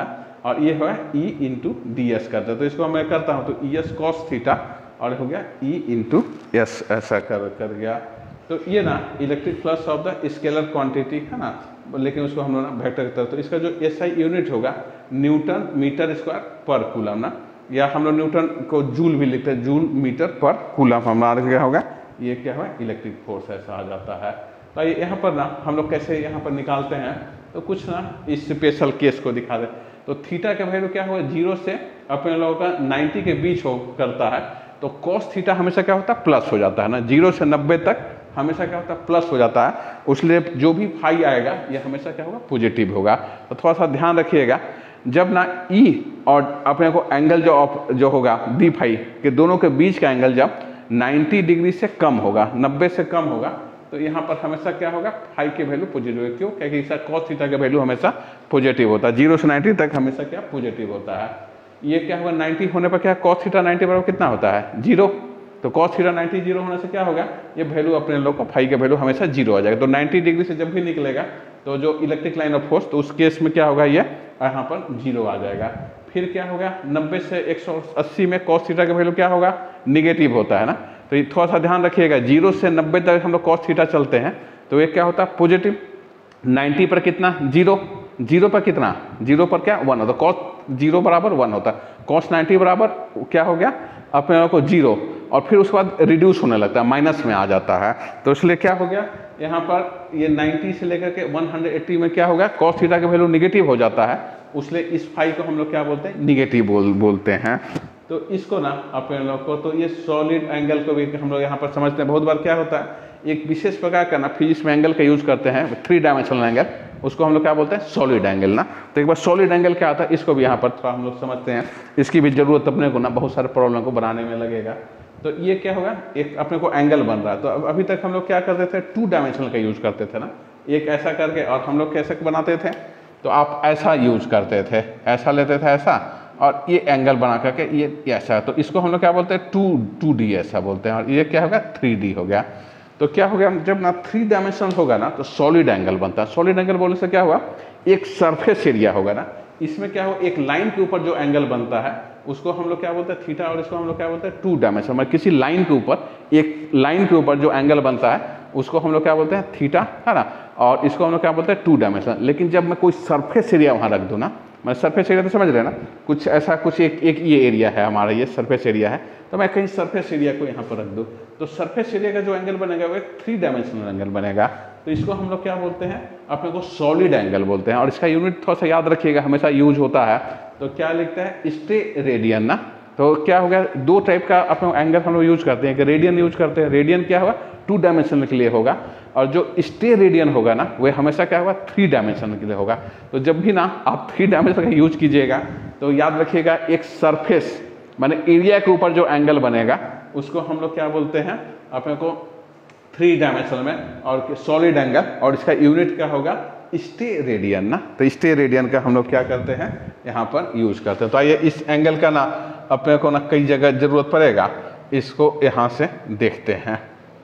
और ये है ई इंटू डी एस करते हैं। तो इसको मैं करता हूँ तो ई एस कॉस थीटा और हो गया ई इंटू एस, ऐसा कर कर गया। तो ये ना electric flux of the scalar quantity है ना, लेकिन उसको हम लोग ना वेक्टर करते हैं। तो इसका जो एस आई यूनिट होगा न्यूटन मीटर स्क्वायर पर कूलम ना, या हम लोग न्यूटन को जूल भी लिखते हैं, जूल मीटर पर कूलम हमारा क्या होगा, ये क्या होगा इलेक्ट्रिक फोर्स ऐसा आ जाता है। तो ये यहाँ पर ना हम लोग कैसे यहाँ पर निकालते हैं, तो कुछ ना इस स्पेशल केस को दिखा दें। तो थीटा का वैल्यू क्या होगा, जीरो से अपने लोगों का नाइन्टी के बीच हो करता है, तो कॉस थीटा हमेशा क्या होता है प्लस हो जाता है ना, जीरो से नब्बे तक हमेशा क्या होता है प्लस हो जाता है, उसलिए जो भी फाई आएगा ये हमेशा क्या होगा पॉजिटिव होगा। तो थोड़ा सा ध्यान रखिएगा, जब ना ई और अपने को एंगल जो ऑफ जो होगा डी फाई के दोनों के बीच का एंगल जब नब्बे डिग्री से कम होगा, नब्बे से कम होगा, तो यहाँ पर हमेशा क्या होगा फाई के वैल्यू पॉजिटिव है। क्यों, क्योंकि इसका कॉस थीटा का वैल्यू हमेशा पॉजिटिव होता है, जीरो से नाइन्टी तक हमेशा क्या पॉजिटिव होता है। ये क्या होगा नब्बे होने पर क्या कॉस थीटा नब्बे बराबर कितना होता है जीरो, तो कॉस थीटा नब्बे जीरो होने से क्या होगा ये वैल्यू अपने लोग को फाई का वैल्यू हमेशा जीरो आ जाएगा। तो नब्बे डिग्री से जब भी निकलेगा तो जो इलेक्ट्रिक लाइन ऑफ फोर्स, तो उस केस में क्या होगा ये यहाँ पर जीरो आ जाएगा। फिर क्या होगा नब्बे से एक सौ अस्सी में कॉस थीटा का वैल्यू क्या होगा निगेटिव होता है ना, तो ये थोड़ा सा ध्यान रखिएगा, जीरो से नब्बे तक हम लोग कॉस थीटा चलते हैं तो ये क्या होता है पॉजिटिव, नब्बे पर कितना जीरो, जीरो पर कितना जीरो पर क्या वन होता है, कॉस जीरो बराबर वन होता है, कॉस नब्बे बराबर क्या हो गया अपने लोगों को जीरो, और फिर उसके बाद रिड्यूस होने लगता है, माइनस में आ जाता है। तो इसलिए क्या हो गया यहाँ पर ये नब्बे से लेकर के एक सौ अस्सी में क्या होगा कॉस थीटा का वैल्यू निगेटिव हो जाता है, इसलिए इस फाई को हम लोग क्या बोलते हैं निगेटिव बोल बोलते हैं। तो इसको ना अपने लोग को, तो ये सॉलिड एंगल को भी हम लोग यहाँ पर समझते हैं। बहुत बार क्या होता है एक विशेष प्रकार का ना फिजिक्स में एंगल का यूज करते हैं, थ्री डायमेंशनल एंगल, उसको हम लोग क्या बोलते हैं सॉलिड एंगल ना। तो एक बार सॉलिड एंगल क्या आता है इसको भी यहाँ पर थोड़ा हम लोग समझते हैं, इसकी भी जरूरत अपने को ना बहुत सारे प्रॉब्लम को बनाने में लगेगा। तो ये क्या होगा एक अपने को एंगल बन रहा है, तो अब अभी तक हम लोग क्या करते थे टू डायमेंशनल का यूज करते थे ना, एक ऐसा करके, और हम लोग कैसे बनाते थे तो आप ऐसा यूज करते थे, ऐसा लेते थे ऐसा, और ये एंगल बना करके ये ऐसा, तो इसको हम लोग क्या बोलते हैं टू टू डी ऐसा बोलते हैं, और ये क्या होगा थ्री डी हो गया। तो क्या हो गया जब ना थ्री डायमेंशनल होगा ना तो सॉलिड एंगल बनता है। सॉलिड एंगल बोलने से क्या हुआ एक सरफेस एरिया होगा ना, इसमें क्या हो एक लाइन के ऊपर जो एंगल बनता है उसको हम लोग क्या बोलते हैं थीटा, और इसको हम लोग क्या बोलते हैं टू डायमेंशनल, मतलब किसी लाइन के ऊपर एक लाइन के ऊपर जो एंगल बनता है उसको हम लोग क्या बोलते हैं थीटा है ना, और इसको हम लोग क्या बोलते हैं टू डायमेंशनल। लेकिन जब मैं कोई सरफेस एरिया वहाँ रख दूँ ना, मैं सरफेस एरिया तो समझ रहे हैं ना, कुछ ऐसा कुछ एक एक ये एरिया है हमारा, ये सरफेस एरिया है, तो मैं कहीं सरफेस एरिया को यहाँ पर रख दूँ तो सरफेस एरिया का जो एंगल बनेगा वो एक थ्री डायमेंशनल एंगल बनेगा। तो इसको हम लोग क्या बोलते हैं अपने को सॉलिड एंगल बोलते हैं, और इसका यूनिट थोड़ा सा याद रखिएगा हमेशा यूज होता है, तो क्या लिखता है स्टे रेडियन ना। तो क्या हो गया दो टाइप का अपने एंगल हम लोग यूज करते हैं, कि रेडियन यूज करते हैं, रेडियन क्या होगा टू डायमेंशनल के लिए होगा, और जो स्टे रेडियन होगा ना वह हमेशा क्या होगा थ्री डायमेंशनल के लिए होगा। तो जब भी ना आप थ्री डायमेंशनल का यूज कीजिएगा तो याद रखिएगा एक सरफेस माने एरिया के ऊपर जो एंगल बनेगा उसको हम लोग क्या बोलते हैं अपने को थ्री डायमेंशनल में, और सॉलिड एंगल, और इसका यूनिट क्या होगा स्टे रेडियन ना। तो स्टे रेडियन का हम लोग क्या करते हैं यहाँ पर यूज करते हैं। तो आइए इस एंगल का ना अपने को ना कई जगह जरूरत पड़ेगा, इसको यहाँ से देखते हैं।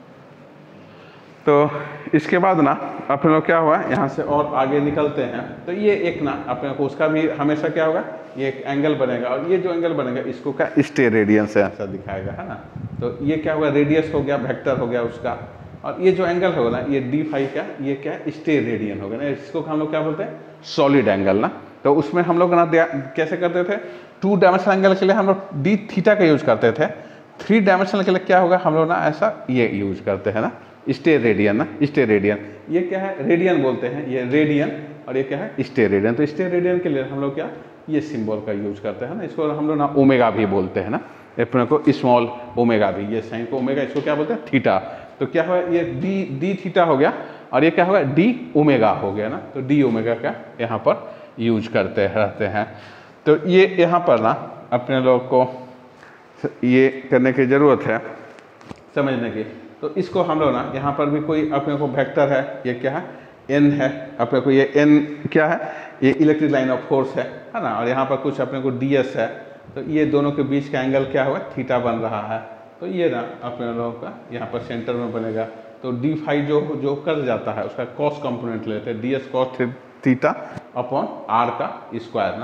तो इसके बाद ना अपने लोग क्या हुआ यहाँ से और आगे निकलते हैं, तो ये एक ना अपने को उसका भी हमेशा क्या होगा ये एक एंगल बनेगा, और ये जो एंगल बनेगा इसको क्या स्टे रेडियन से ऐसा दिखाएगा है ना। तो ये क्या होगा रेडियस हो गया, वेक्टर हो गया उसका, और ये जो एंगल होगा ना ये डी फाई का ये क्या स्टे रेडियन होगा ना, इसको हम लोग क्या बोलते हैं सॉलिड एंगल ना। तो उसमें हम लोग ना कैसे करते थे टू डायमेंशनल एंगल के लिए हम लोग डी थीटा का यूज करते थे, थ्री डायमेंशनल के लिए क्या होगा हम लोग ना ऐसा ये यूज करते हैं ना स्टे रेडियन ना। स्टे रेडियन ये क्या है रेडियन बोलते हैं, ये रेडियन, और ये क्या है स्टे रेडियन। तो स्टे रेडियन के लिए हम लोग क्या ये सिंबल का यूज करते हैं ना, इसको हम लोग ना ओमेगा भी बोलते हैं ना, अपने को स्मॉल ओमेगा भी, ये साइन को ओमेगा, इसको क्या बोलते हैं थीटा। तो क्या हुआ ये डी डी थीटा हो गया, और ये क्या होगा डी ओमेगा हो गया ना। तो डी ओमेगा का यहाँ पर यूज करते रहते हैं। तो ये यहाँ पर ना अपने लोग को ये करने की ज़रूरत है समझने की। तो इसको हम लोग ना यहाँ पर भी कोई अपने को वेक्टर है, ये क्या है एन है, अपने को ये एन क्या है ये इलेक्ट्रिक लाइन ऑफ फोर्स है है ना, और यहाँ पर कुछ अपने को डी एस है। तो ये दोनों के बीच का एंगल क्या हुआ थीटा बन रहा है। तो ये ना अपने लोगों का यहाँ पर सेंटर में बनेगा। तो डी फाई जो जो कर जाता है उसका कॉस कंपोनेंट लेते हैं, D S cos theta upon R का स्क्वायर ना।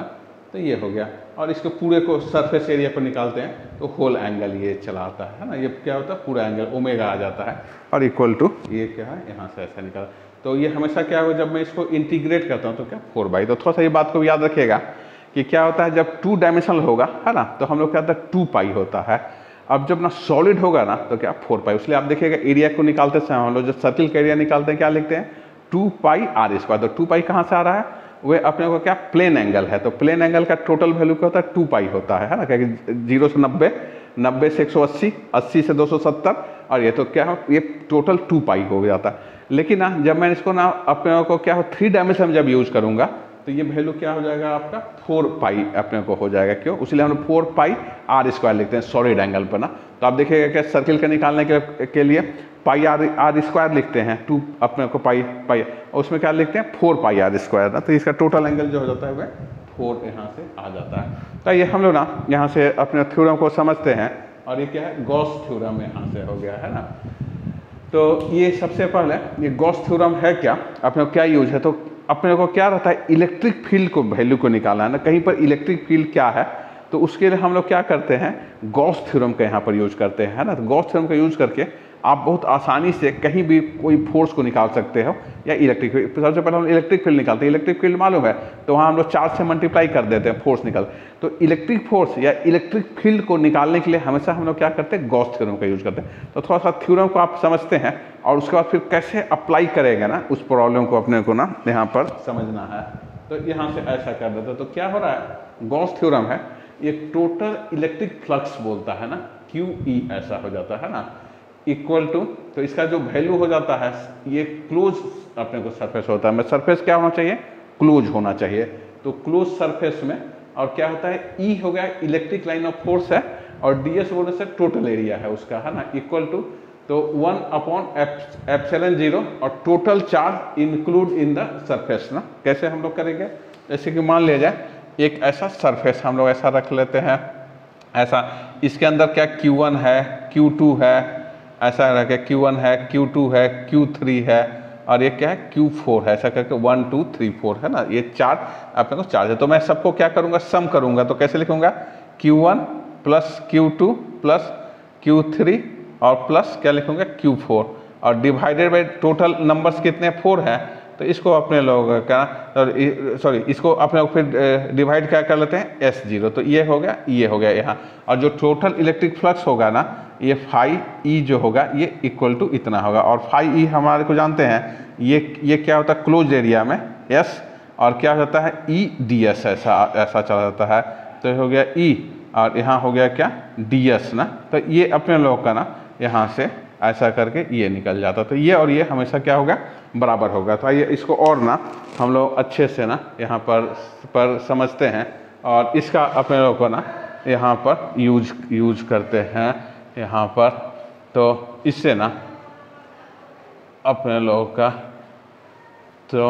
तो ये हो गया। और इसको पूरे को सरफेस एरिया पर निकालते हैं तो होल एंगल ये चला आता है ना, ये क्या होता है पूरा एंगल ओमेगा आ जाता है और इक्वल टू ये क्या है यहाँ से ऐसा निकाला। तो ये हमेशा क्या होगा जब मैं इसको इंटीग्रेट करता हूँ तो क्या फोर बाई। तो थोड़ा सा ये बात को याद रखिएगा कि क्या होता है जब टू डायमेंशनल होगा है ना तो हम लोग क्या होता है टू पाई होता है। अब जब ना सॉलिड होगा ना तो क्या फोर पाई। इसलिए आप देखिएगा एरिया को निकालते समय हम लोग जब सर्किल का एरिया निकालते हैं क्या लिखते हैं टू पाई आर स्क्वायर। तो टू पाई कहाँ से आ रहा है, वे अपने को क्या प्लेन एंगल है। तो प्लेन एंगल का टोटल वैल्यू क्या होता है टू पाई होता है, है ना, क्योंकि जीरो से नब्बे, नब्बे से एक सौ अस्सी, अस्सी से दो सौ सत्तर और ये तो क्या हो ये टोटल टू पाई हो जाता है। लेकिन ना जब मैं इसको ना अपने को क्या हो थ्री डायमेंशन में जब यूज करूंगा तो ये वैल्यू क्या हो जाएगा आपका फोर पाई अपने को हो जाएगा। क्यों, इसलिए हम फोर पाई आर स्क्वायर लिखते हैं सॉलिड एंगल पर ना। तो आप देखिएगा कि सर्किल का निकालने के, के लिए पाई आर आर स्क्वायर लिखते हैं, टू अपने को पाई पाई और उसमें क्या लिखते हैं फोर पाई आर स्क्वायर ना। तो इसका टोटल एंगल जो हो जाता है वह फोर यहाँ से आ जाता है। तो ये हम लोग ना यहाँ से अपने थ्योरम को समझते हैं और ये क्या है गॉस थ्योरम यहाँ से हो गया है ना। तो ये सबसे पहले ये गॉस थ्योरम है क्या, अपने को क्या यूज है। तो अपने को क्या रहता है इलेक्ट्रिक फील्ड को वैल्यू को निकालना है ना, कहीं पर इलेक्ट्रिक फील्ड क्या है तो उसके लिए हम लोग क्या करते हैं गॉस थ्योरम का यहाँ पर यूज करते हैं, है ना। तो गॉस थ्योरम का यूज करके आप बहुत आसानी से कहीं भी कोई फोर्स को निकाल सकते हो या इलेक्ट्रिक फील्ड। सबसे पहले हम इलेक्ट्रिक फील्ड निकालते हैं, इलेक्ट्रिक फील्ड मालूम है तो वहाँ हम लोग चार्ज से मल्टीप्लाई कर देते हैं फोर्स निकाल। तो इलेक्ट्रिक फोर्स या इलेक्ट्रिक फील्ड को निकालने के लिए हमेशा हम लोग क्या करते हैं गॉस थ्योरम का यूज करते हैं। तो थोड़ा सा थ्योरम को आप समझते हैं और उसके बाद फिर कैसे अप्लाई करेंगे ना उस प्रॉब्लम को अपने को ना यहाँ पर समझना है। तो यहाँ से ऐसा कर देते तो क्या हो रहा है गॉस थ्योरम है ये टोटल इलेक्ट्रिक फ्लक्स बोलता है ना, क्यू ई ऐसा हो जाता है ना इक्वल टू। तो इसका जो वैल्यू हो जाता है ये क्लोज अपने को सरफेस होता है। मैं सरफेस क्या होना चाहिए क्लोज होना चाहिए। तो क्लोज सरफेस में और क्या होता है ई हो गया इलेक्ट्रिक लाइन ऑफ फोर्स है और डी एस बोलने से टोटल एरिया है उसका, है ना, इक्वल टू तो वन अपॉन एप्सिलॉन जीरो और total charge include in the surface ना। कैसे हम लोग करेंगे, जैसे कि मान लिया जाए एक ऐसा सरफेस हम लोग ऐसा रख लेते हैं ऐसा, इसके अंदर क्या क्यू वन है क्यू टू है ऐसा रखे, क्यू वन है क्यू टू है क्यू थ्री है और ये क्या है क्यू फोर है, ऐसा करके वन टू थ्री फोर है ना, ये चार अपने को चार्ज है। तो मैं सबको क्या करूँगा सम करूँगा तो कैसे लिखूँगा Q one plus Q two plus Q three और प्लस क्या लिखूँगा क्यू फोर और डिवाइडेड बाई टोटल नंबर्स कितने फोर हैं। तो इसको अपने लोग क्या सॉरी इसको अपने फिर डिवाइड क्या कर लेते हैं एस जीरो। तो ये हो गया ये हो गया यहाँ और जो टोटल इलेक्ट्रिक फ्लक्स होगा ना ये फाई ई जो होगा ये इक्वल टू इतना होगा। और फाई ई हमारे को जानते हैं ये ये क्या होता है क्लोज एरिया में एस और क्या होता है ई डी एस ऐसा ऐसा चला जाता है। तो हो गया ई और यहाँ हो गया क्या डी एस ना। तो ये अपने लोग का ना यहाँ से ऐसा करके ये निकल जाता। तो ये और ये हमेशा क्या होगा बराबर होगा। तो आइए इसको और ना हम लोग अच्छे से ना यहाँ पर पर समझते हैं और इसका अपने लोग को ना यहाँ पर यूज यूज करते हैं यहाँ पर। तो इससे ना अपने लोगों का तो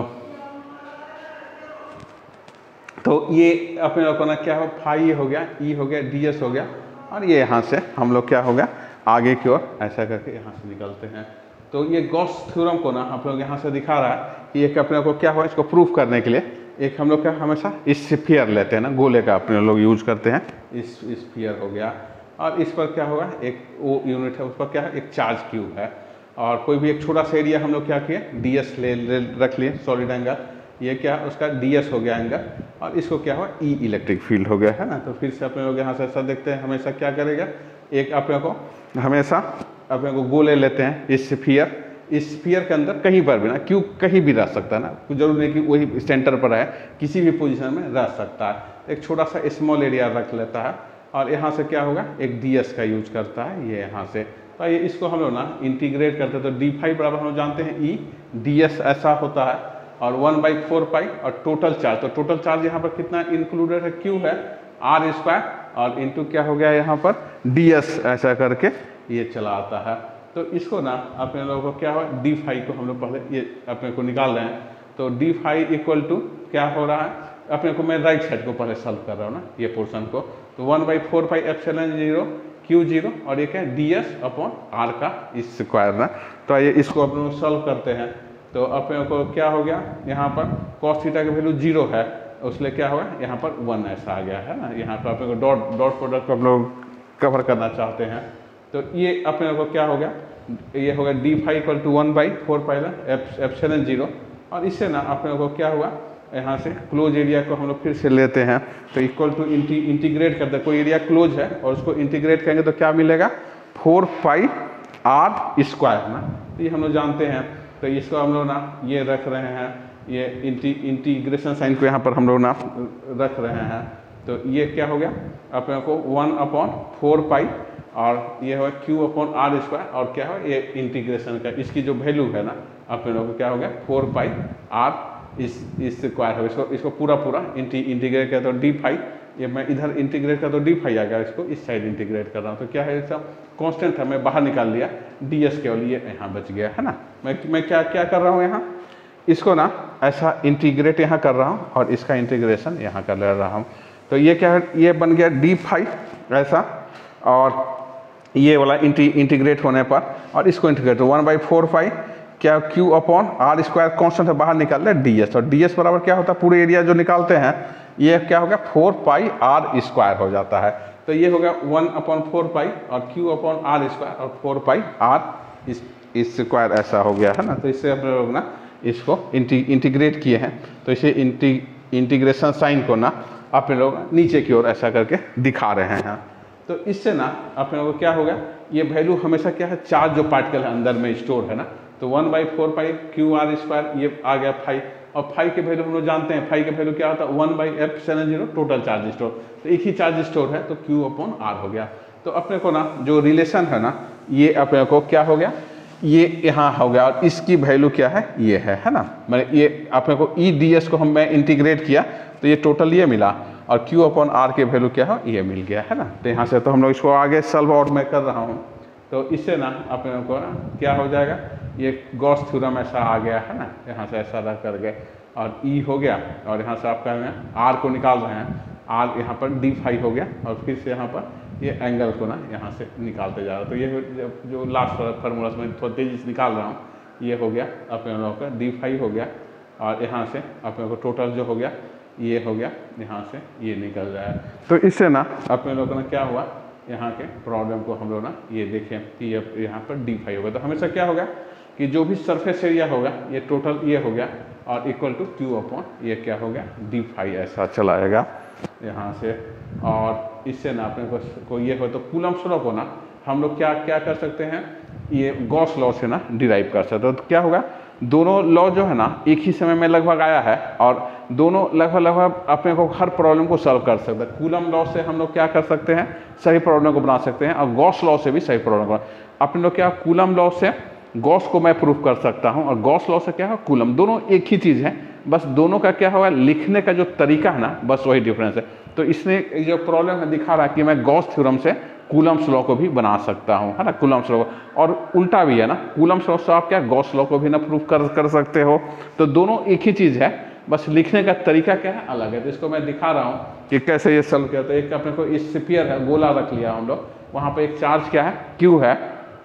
तो ये अपने लोगों को ना क्या हो फाई हो गया ई हो गया डी एस हो गया और ये यहाँ से हम लोग क्या हो गया आगे की ओर ऐसा करके यहाँ से निकलते हैं। तो ये गॉस थ्योरम को ना आप लोग यहाँ से दिखा रहा है कि एक अपने को क्या हुआ इसको प्रूफ करने के लिए एक हम लोग क्या हमेशा स्फीयर लेते हैं ना, गोले का अपने लोग यूज करते हैं। इस स्फीयर हो गया और इस पर क्या होगा एक वो यूनिट है उस पर क्या है एक चार्ज क्यूब है और कोई भी एक छोटा सा एरिया हम लोग क्या किए डी एस ले, ले रख लिए सॉलिड एंगल, ये क्या उसका डी एस हो गया एंगल और इसको क्या हुआ ई इलेक्ट्रिक फील्ड हो गया है ना। तो फिर से अपने लोग यहाँ से ऐसा देखते हैं हमेशा क्या करेगा एक अपने को हमेशा अपने को गोले लेते हैं स्फीयर, स्फीयर के अंदर कहीं पर भी ना क्यों कहीं भी रह सकता है ना, कुछ जरूरी नहीं कि वही सेंटर पर है, किसी भी पोजीशन में रह सकता है। एक छोटा सा स्मॉल एरिया रख लेता है और यहाँ से क्या होगा एक डी एस का यूज करता है ये यहाँ से। तो ये इसको हम लोग ना इंटीग्रेट करते हैं तो डी फाइव बराबर हम लोग जानते हैं ई डी एस ऐसा होता है और वन बाई फोर पाई और टोटल चार्ज। तो टोटल चार्ज यहाँ पर कितना इंक्लूडेड है क्यू है आर स्क्वायर और इंटू क्या हो गया यहाँ पर डी एस ऐसा करके ये चला आता है। तो इसको ना अपने लोगों को क्या हो डी फाइव को हम लोग पहले ये अपने को निकाल रहे हैं। तो डी फाइव इक्वल टू क्या हो रहा है अपने को मैं राइट साइड को पहले सॉल्व कर रहा हूँ ना ये पोर्शन को। तो one by four pi epsilon zero Q zero और ये क्या है डी एस अपॉन आर का स्क्वायर ना। तो आइए इसको अपने सॉल्व करते हैं। तो अपने को क्या हो गया यहाँ पर कॉस थीटा की वैल्यू जीरो है उसलिए क्या होगा यहाँ पर वन ऐसा आ गया है ना। यहाँ पर अपने को डॉट डॉट प्रोडक्ट को हम लोग कवर करना चाहते हैं, तो ये अपने को क्या हो गया, ये होगा D five equal to one by four पाइलन एफ एप्सिलॉन जीरो। और इससे ना अपने को क्या हुआ, यहाँ से क्लोज एरिया को हम लोग फिर से लेते हैं, तो इक्वल टू इंटीग्रेट करते हैं, कोई एरिया क्लोज है और उसको इंटीग्रेट करेंगे तो क्या मिलेगा, फोर पाई आर स्क्वायर ना। तो ये हम लोग जानते हैं, तो इसको हम लोग ना ये रख रहे हैं, ये इंटी इंटीग्रेशन साइन को यहाँ पर हम लोग ना रख रहे हैं। तो ये क्या हो गया अपने को वन अपॉन फोर पाई और ये होगा क्यू अपॉन आर स्क्वायर, और क्या हो ये इंटीग्रेशन का इसकी जो वैल्यू है ना अपने लोगों को क्या हो गया फोर पाई आर इस इस स्क्वायर हो। इसको इसको पूरा पूरा इंटी इंटीग्रेट करता हूँ डी फाइव, ये मैं इधर इंटीग्रेट करता हूँ डी फाइव आ गया, इसको इस साइड इंटीग्रेट कर रहा हूँ। तो क्या है इसका कांस्टेंट था, मैं बाहर निकाल लिया, डी एस केवल ये यहाँ बच गया है ना। मैं मैं क्या क्या कर रहा हूँ यहाँ, इसको ना ऐसा इंटीग्रेट यहाँ कर रहा हूँ और इसका इंटीग्रेशन यहाँ कर ले रहा हूँ। तो ये क्या है, ये बन गया डी फाइव ऐसा, और ये वाला इंटी इंटीग्रेट होने पर और इसको integrate one by four five क्या Q upon R square constant बाहर निकाल रहे डी एस, और डी एस बराबर क्या होता है पूरे एरिया जो निकालते हैं ये क्या होगा फोर पाई आर स्क्वायर हो जाता है। तो ये हो गया वन अपॉन फोर पाई और क्यू अपॉन आर स्क्वायर और फोर पाई आर इस स्क्वायर ऐसा हो गया है ना। तो इससे अपने लोग ना इसको इंटी इंटीग्रेट किए हैं, तो इसे इंटी इंटीग्रेशन साइन को ना अपने लोग नीचे की ओर ऐसा करके दिखा रहे हैं। तो इससे ना अपने लोगों को क्या होगा, ये वैल्यू हमेशा क्या है चार्ज जो पार्टिकल है अंदर में स्टोर है ना, तो one by four pi Q R square ये आ गया फाइव, और फाइव के वैल्यू हम लोग जानते हैं, फाइव के वैल्यू क्या होता है one by F seven zero total charge store, तो एक ही चार्ज स्टोर है तो क्यू अपॉन आर हो गया। तो अपने को ना जो रिलेशन है ना ये अपने को क्या हो गया, ये यहाँ हो गया और इसकी वैल्यू क्या है ये है है ना। मैंने ये अपने को ई डी एस को हम मैं इंटीग्रेट किया तो ये टोटल ये मिला, और Q अपॉन आर के वैल्यू क्या हो ये मिल गया है ना। तो यहाँ से तो हम लोग इसको आगे सॉल्व आउट में कर रहा हूँ, तो इससे ना अपने को ना क्या हो जाएगा, ये गॉस थ्योरम ऐसा आ गया है ना, यहाँ से ऐसा रह कर गए और E हो गया, और यहाँ से आप कह रहे हैं R को निकाल रहे हैं, R यहाँ पर डी फाइव हो गया, और फिर से यहाँ पर ये एंगल को ना यहाँ से निकालते जा रहा है। तो ये जो लास्ट फार्मूला में थोड़ा तेजी से निकाल रहा हूँ, ये हो गया अपने लोगों का डी फाइव हो गया, और यहाँ से अपने को टोटल जो हो गया ये हो गया, यहाँ से ये निकल रहा है। तो इससे ना अपने लोगों ने क्या हुआ, यहाँ के प्रॉब्लम को हम लोग ना ये देखें कि ये यहाँ पर डी फाइव होगा, तो हमेशा क्या होगा कि जो भी सरफेस एरिया होगा ये टोटल ये हो गया और इक्वल टू क्यू अपॉन ये क्या हो गया डी फाइव ऐसा चलाएगा यहाँ से। और इससे ना अपने को, को ये हो तो कूलम्ब लॉ को ना हम लोग क्या क्या कर सकते हैं, ये गॉस लॉ से ना डिराइव कर सकते हैं। तो क्या होगा, दोनों लॉ जो है ना एक ही समय में लगभग आया है और दोनों लगभग लगभग अपने को हर प्रॉब्लम को सॉल्व कर सकते हैं। कूलम्ब लॉ से हम लोग क्या कर सकते हैं, सही प्रॉब्लम को बना सकते हैं, और गॉस लॉ से भी सही प्रॉब्लम को। अपने लोग क्या कूलम्ब लॉ से गॉस को मैं प्रूफ कर सकता हूं, और गॉस लॉ से क्या है कूलम्ब, दोनों एक ही चीज़ है, बस दोनों का क्या होगा लिखने का जो तरीका है ना बस वही डिफरेंस है। तो इसने जो प्रॉब्लम है दिखा रहा है कि मैं गॉस थ्योरम से कूलम्ब लॉ को भी बना सकता हूं, है ना, कूलम्ब लॉ, और उल्टा भी है ना, कूलम्ब लॉ से आप क्या गॉस लॉ को भी ना प्रूफ कर कर सकते हो। तो दोनों एक ही चीज़ है, बस लिखने का तरीका क्या है अलग है। तो इसको मैं दिखा रहा हूँ कि कैसे ये सॉल्व किया। तो एक अपने को इस स्फीयर है, गोला रख लिया हम लोग, वहाँ पर एक चार्ज क्या है क्यू है,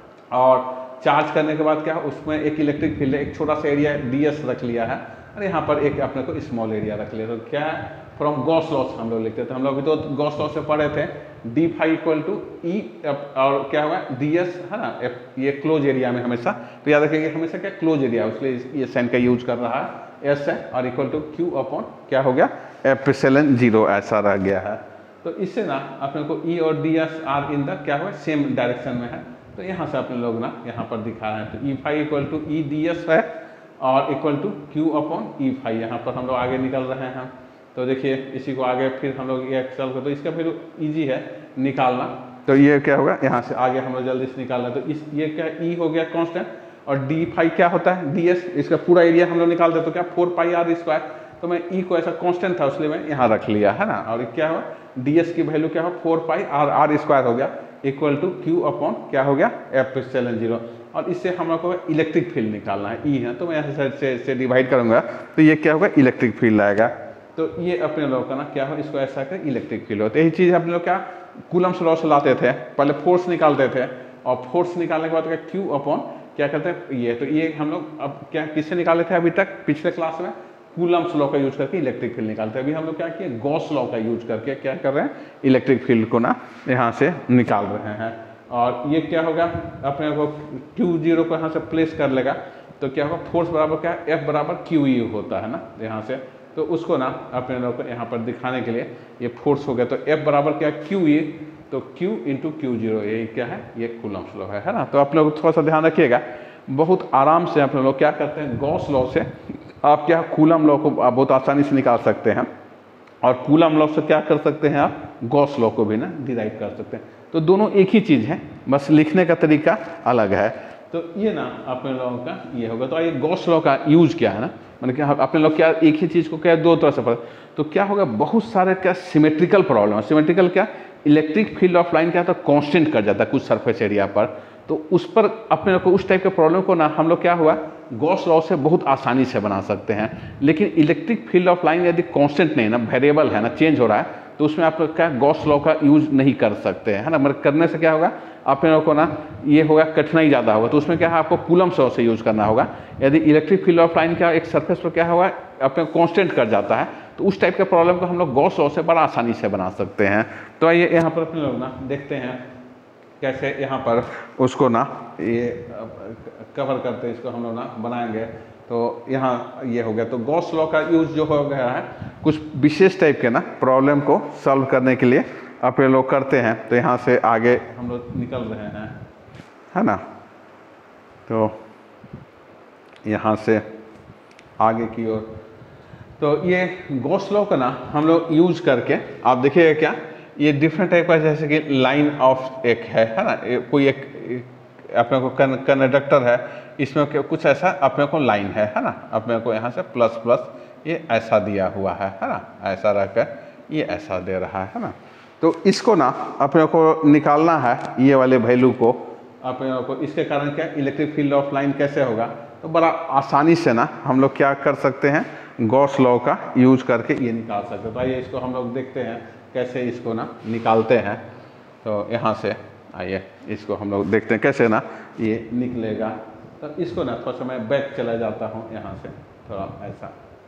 और चार्ज करने के बाद क्या है उसमें एक इलेक्ट्रिक फील्ड है, एक छोटा सा एरिया डी एस रख लिया है, और यहाँ पर एक अपने को स्मॉल एरिया रख लिया। तो क्या है फ्रॉम गॉस लॉ हम लोग लिखते थे, हम लोग अभी तो गॉस लॉ से पढ़े थे, D five equal to E और क्या हुआ डी एस है ना, ये क्लोज एरिया में हमेशा, तो याद रखिए हमेशा क्या क्लोज एरिया, इसलिए ये साइन का यूज कर रहा है एस है, और इक्वल टू क्यू अपॉन क्या हो गया एप्सिलॉन जीरो ऐसा रह गया है। तो इससे ना अपने को ई और D S R in the क्या हुआ सेम डायरेक्शन में है, तो यहाँ से अपने लोग ना यहाँ पर दिखा रहे हैं। तो E five equal to E D S है और equal to Q upon E five, यहाँ पर हम लोग आगे निकल रहे हैं। तो देखिए इसी को आगे फिर हम लोग ये सॉल्व करते, तो इसका फिर इजी है निकालना। तो ये क्या होगा, यहाँ से आगे हम लोग जल्दी से निकालना। तो इस ये क्या ई हो गया कांस्टेंट, और डी फाइव क्या होता है डी एस, इसका पूरा एरिया हम लोग निकाल देते, तो क्या फोर पाई आर स्क्वायर, तो मैं ई को ऐसा कांस्टेंट था इसलिए मैं यहाँ रख लिया है ना, और क्या हुआ डी एस की वैल्यू क्या हो four pi R R square हो गया इक्वल टू क्यू अपॉन क्या हो गया एप्सिलॉन जीरो। और इससे हम लोग को इलेक्ट्रिक फील्ड निकालना है, ई है, तो मैं यहाँ से, से डिवाइड करूँगा तो ये क्या होगा इलेक्ट्रिक फील्ड आएगा। तो ये अपने लोग का ना क्या हो इसको ऐसा कर इलेक्ट्रिक फील्ड होता है। यही चीज़ अपने लोग क्या कूलम्ब लॉ से लाते थे, पहले फोर्स निकालते थे, और फोर्स निकालने के बाद क्या क्यू अपॉन क्या कहते हैं ये, तो ये हम लोग अब क्या किससे निकाले थे अभी तक पिछले क्लास में, कूलम्स लॉ का यूज करके इलेक्ट्रिक फील्ड निकालते हैं। अभी हम लोग क्या किए, गॉस लॉ का यूज करके क्या कर रहे हैं, इलेक्ट्रिक फील्ड को ना यहाँ से निकाल रहे हैं। और ये क्या होगा, अपने को क्यू जीरो को यहाँ से प्लेस कर लेगा तो क्या होगा, फोर्स बराबर क्या है, एफ बराबर क्यू ई होता है ना यहाँ से। तो उसको ना अपने लोग को यहाँ पर दिखाने के लिए ये फोर्स हो गया, तो एफ बराबर क्या है, क्यू ई, तो क्यू इंटू क्यू जीरो, ये क्या है, ये कूलम्स लॉ है, है ना। तो आप लोग थोड़ा सा ध्यान रखिएगा, बहुत आराम से अपने लोग क्या करते हैं, गॉस लॉ से आप क्या कूलम लॉ को बहुत आसानी से निकाल सकते हैं, और कूलम लॉ से क्या कर सकते हैं आप, गॉस लॉ को भी ना डिराइव कर सकते हैं। तो दोनों एक ही चीज़ है, बस लिखने का तरीका अलग है। तो ये ना अपने लोगों का ये होगा। तो ये गॉस लॉ का यूज क्या है ना, मैंने क्या अपने लोग क्या एक ही चीज़ को क्या दो तरह से पढ़े, तो क्या होगा, बहुत सारे क्या सिमेट्रिकल प्रॉब्लम है। सिमेट्रिकल क्या, इलेक्ट्रिक फील्ड ऑफ लाइन क्या होता है, कांस्टेंट कर जाता है कुछ सरफेस एरिया पर, तो उस पर अपने को उस टाइप के प्रॉब्लम को ना हम लोग क्या हुआ, गॉस लॉ से बहुत आसानी से बना सकते हैं। लेकिन इलेक्ट्रिक फील्ड ऑफ लाइन यदि कांस्टेंट नहीं है ना, वेरिएबल है ना, चेंज हो रहा है, तो उसमें आप लोग क्या गॉस लॉ का यूज नहीं कर सकते हैं, है ना। मतलब करने से क्या होगा, अपने लोग को ना ये होगा, कठिनाई ज़्यादा होगा। तो उसमें क्या है, आपको कूलम्स लॉ से यूज करना होगा। यदि इलेक्ट्रिक फील्ड ऑफ लाइन क्या एक सरफेस पर क्या होगा, अपने कांस्टेंट कर जाता है, तो उस टाइप के प्रॉब्लम को हम लोग गॉस लॉ से बड़ा आसानी से बना सकते हैं। तो आइए यहाँ पर अपने लोग ना देखते हैं कैसे यहाँ पर उसको ना ये कवर करते हैं, इसको हम लोग ना बनाएंगे। तो यहाँ ये हो गया, तो गॉस लॉ का यूज जो हो गया है कुछ विशेष टाइप के ना प्रॉब्लम को सॉल्व करने के लिए अपने लोग करते हैं। तो यहाँ से आगे हम लोग निकल रहे हैं, है ना। तो यहाँ से आगे की ओर, तो ये गॉस लॉ का ना हम लोग यूज करके आप देखिएगा क्या, ये डिफरेंट टाइप का, जैसे कि लाइन ऑफ एक है है ना, कोई एक अपने को कंडक्टर है, इसमें कुछ ऐसा अपने को लाइन है है ना, अपने को यहाँ से प्लस प्लस ये ऐसा दिया हुआ है है ना, ऐसा रहकर ये ऐसा दे रहा है है ना। तो इसको ना अपने को निकालना है, ये वाले वैल्यू को अपने को, इसके कारण क्या इलेक्ट्रिक फील्ड ऑफ लाइन कैसे होगा, तो बड़ा आसानी से ना हम लोग क्या कर सकते हैं, गॉस लॉ का यूज करके ये निकाल सकते हैं। तो आइए इसको हम लोग देखते हैं कैसे इसको ना निकालते हैं। तो यहाँ से आइए इसको हम लोग देखते हैं कैसे ना ये निकलेगा। तो इसको ना थोड़ा सा मैं बैक चला जाता हूँ, यहाँ से थोड़ा ऐसा,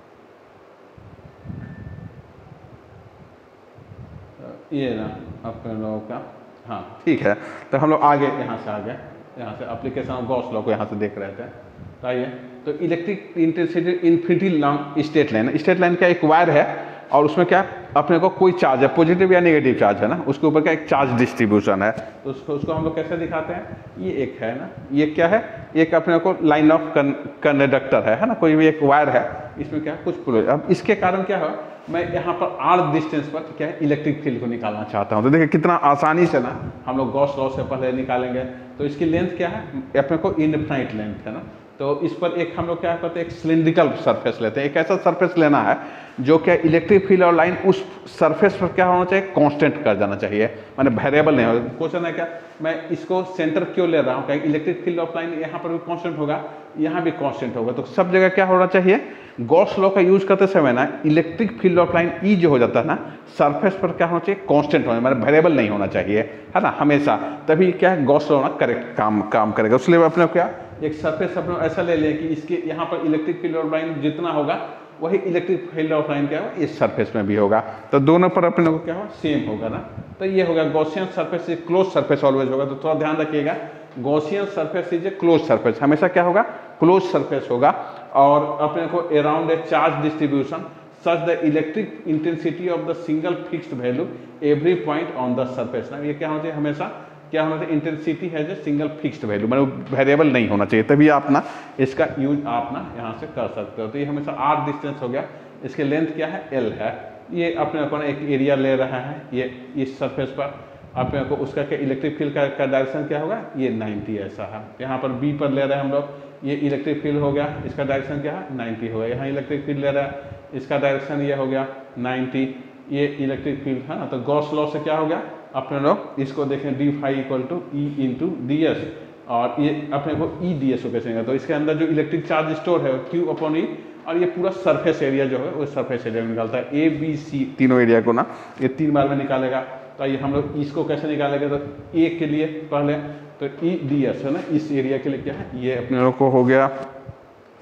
तो ये ना अपने लोगों का, हाँ ठीक है। तो हम लोग आगे यहाँ से आगे यहाँ से एप्लीकेशन ऑफ गॉस लॉ को यहाँ से देख रहे थे। तो आइए, तो electric intensity infinity long straight line, straight line का एक वायर है और उसमें क्या अपने को कोई चार्ज है, पॉजिटिव या नेगेटिव चार्ज है ना, उसके ऊपर क्या एक चार्ज डिस्ट्रीब्यूशन है। तो उसको उसको हम लोग कैसे दिखाते हैं, ये एक है ना, ये क्या है, एक अपने को लाइन ऑफ कंडक्टर है है ना, कोई भी एक वायर है, इसमें क्या कुछ पुल। अब इसके कारण क्या है, मैं यहाँ पर आर डिस्टेंस पर क्या है इलेक्ट्रिक फील्ड को निकालना चाहता हूँ। तो देखिए कितना आसानी से ना हम लोग गॉस लॉ से पहले निकालेंगे। तो इसकी लेंथ क्या है, अपने को इनफाइनाइट लेंथ है ना। तो इस पर एक हम लोग क्या करते हैं, एक सिलिंड्रिकल सरफेस लेते हैं, एक ऐसा सरफेस लेना है जो क्या इलेक्ट्रिक फील्ड और लाइन उस सरफेस पर क्या होना चाहिए, कांस्टेंट कर जाना चाहिए, माने वेरिएबल नहीं हो। क्वेश्चन है क्या, मैं इसको सेंटर क्यों ले रहा हूँ, क्या इलेक्ट्रिक फील्ड ऑफ लाइन यहाँ पर भी कांस्टेंट होगा, यहाँ भी कांस्टेंट होगा। तो सब जगह क्या होना चाहिए, गॉस लॉ का यूज करते समय ना electric field of line E जो हो जाता है ना, सरफेस पर क्या होना चाहिए, कांस्टेंट होना, मतलब वेरिएबल नहीं होना चाहिए, है ना, हमेशा। तभी क्या है गॉस लॉ ना करेक्ट काम काम करेगा। उसलिए अपने क्या एक सरफेस अपने ऐसा ले लें कि इसके यहाँ पर इलेक्ट्रिक फील्ड ऑफ लाइन जितना होगा वही इलेक्ट्रिक फील्ड ऑफ लाइन क्या होगा इस सरफेस में भी होगा। तो दोनों पर अपने को क्या होगा, सेम होगा ना। तो ये होगा Gaussian surface is close surface always होगा। तो थोड़ा ध्यान रखिएगा, Gaussian surface is a close surface, हमेशा क्या होगा, क्लोज सरफेस होगा। और अपने को around a charge distribution such the electric intensity of the single fixed value every point on the surface ना, ये क्या होना चाहिए, हमेशा क्या होना चाहिए, इंटेंसिटी है जो सिंगल फिक्स्ड वैल्यू, मतलब वेरिएबल नहीं होना चाहिए। तभी आप ना इसका यूज आप ना यहाँ से कर सकते हो। तो ये हमेशा आर डिस्टेंस हो गया, इसके लेंथ क्या है, एल है। ये अपने अपन एक एरिया ले रहा है ये इस सरफेस पर, अपने को उसका क्या इलेक्ट्रिक फील्ड का, का डायरेक्शन क्या होगा, ये नाइन्टी ऐसा है। यहाँ पर बी पर ले रहे हैं हम लोग, ये इलेक्ट्रिक फील्ड हो गया, इसका डायरेक्शन क्या है, नाइन्टी हो गया। यहाँ इलेक्ट्रिक फील्ड ले रहा है, इसका डायरेक्शन ये हो गया नाइन्टी, ये इलेक्ट्रिक फील्ड है ना। तो गॉस लॉ से क्या हो गया, अपने लोग इसको देखें D phi equal to E into D S, और ये अपने को ई डी एस को कैसे, तो इसके अंदर जो इलेक्ट्रिक चार्ज स्टोर है क्यू अपॉन ई, और ये पूरा सरफेस एरिया जो है वो सरफेस एरिया में निकालता है, ए बी सी तीनों एरिया को ना ये तीन बार में निकालेगा। तो ये हम लोग इसको कैसे निकालेंगे, तो ए के लिए पहले तो ई डी एस है ना, इस एरिया के लिए क्या है, ये अपने लोग को हो गया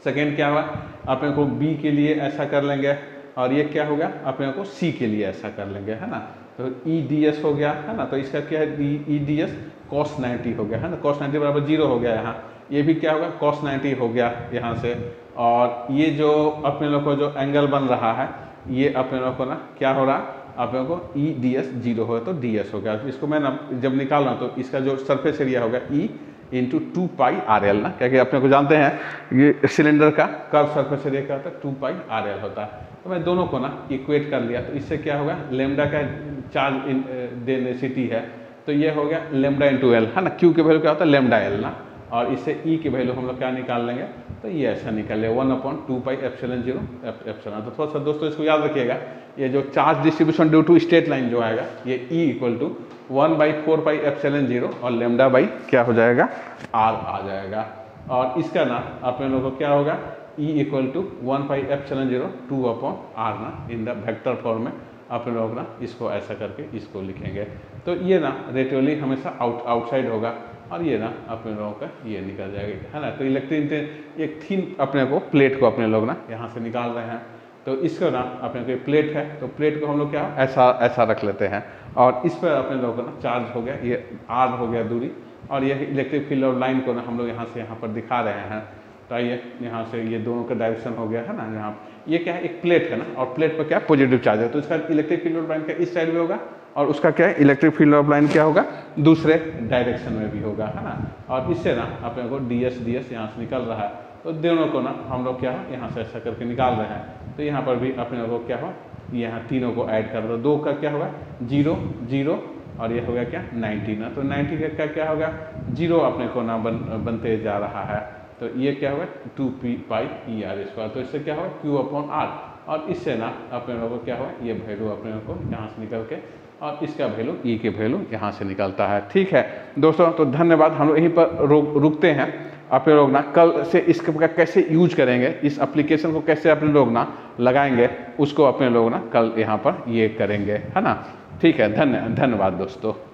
सेकेंड क्या हुआ, अपने को बी के लिए ऐसा कर लेंगे, और ये क्या होगा अपने को सी के लिए ऐसा कर लेंगे, है ना। तो ई डी एस हो गया, है ना। तो इसका क्या है, E D S cos ninety हो गया, है ना। कॉस नाइन्टी बराबर जीरो हो गया यहाँ। ये भी क्या होगा, कॉस नाइन्टी हो गया यहाँ से। और ये जो अपने लोग को जो एंगल बन रहा है, ये अपने लोग को ना क्या हो रहा, अपने को ई डी एस जीरो हो तो डी एस हो गया। इसको मैं ना जब निकाल रहा हूँ तो इसका जो सरफेस एरिया होगा E into two pi R L ना, क्या कि अपने को जानते हैं ये सिलेंडर का कर्व सरफेस एरिया क्या होता है, टू पाई आर एल होता है। तो मैं दोनों को ना इक्वेट कर लिया, तो इससे क्या होगा, लेमडा का चार्ज डेंसिटी है तो ये हो गया लेमडा इंटू एल, है ना। क्यू के वैल्यू क्या होता है, लेमडा एल ना, और इससे ई की वैल्यू हम लोग क्या निकाल लेंगे, तो ये ऐसा निकाल लिया one upon two pi epsilon zero epsilon. तो थोड़ा सा दोस्तों इसको याद रखिएगा, ये जो charge distribution due to straight line जो आएगा, ये E equal to one by four pi epsilon zero और लेमडा बाई क्या हो जाएगा, आर आ जाएगा। और इसका ना अपने लोगों को क्या होगा, E equal to one pi epsilon zero two upon R ना, इन द वेक्टर फॉर्म में अपने लोग ना इसको ऐसा करके इसको लिखेंगे। तो ये ना रेटियोली हमेशा आउट आउटसाइड होगा, और ये ना अपने लोगों का ये निकल जाएगा, है ना। तो इलेक्ट्रिक एक थीन अपने को प्लेट को अपने लोग ना यहाँ से निकाल रहे हैं। तो इसको ना अपने को प्लेट है, तो प्लेट को हम लोग क्या ऐसा ऐसा रख लेते हैं, और इस पर अपने लोगों का ना चार्ज हो गया, ये आर हो गया दूरी, और ये इलेक्ट्रिक फील्ड और लाइन को ना हम लोग यहाँ से यहाँ पर दिखा रहे हैं। तो आइए यहाँ से ये दोनों का डायरेक्शन हो गया, है ना। यहाँ ये क्या है, एक प्लेट है ना, और प्लेट पर क्या पॉजिटिव चार्ज है, तो इसका इलेक्ट्रिक फील्ड और लाइन का इस साइड में होगा, और उसका क्या है इलेक्ट्रिक फील्ड ऑफ लाइन क्या होगा, दूसरे डायरेक्शन में भी होगा, है ना। और इससे ना अपने को डी एस डी एस यहाँ से निकल रहा है, तो दोनों को ना हम लोग क्या है यहाँ से ऐसा करके निकाल रहे हैं। तो यहाँ पर भी अपने को क्या हो, यहाँ तीनों को ऐड कर दो, दो का क्या होगा जीरो जीरो, और ये हो गया क्या नाइन्टी ना। तो नाइन्टी का क्या होगा, जीरो अपने को ना बन बनते जा रहा है। तो ये क्या होगा, two P pi E R square. तो इससे क्या होगा, क्यू अपॉन आर, और इससे ना अपने लोगों को क्या होगा, ये वैल्यू अपने को यहाँ से निकल के, और इसका वैल्यू ई के वैल्यू यहाँ से निकलता है। ठीक है दोस्तों, तो धन्यवाद। हम लोग यहीं पर रुकते हैं। अपने लोग ना कल से इसका कैसे यूज करेंगे, इस एप्लीकेशन को कैसे अपने लोग ना लगाएंगे, उसको अपने लोग ना कल यहाँ पर ये करेंगे, है ना। ठीक है, धन्य धन्यवाद दोस्तों।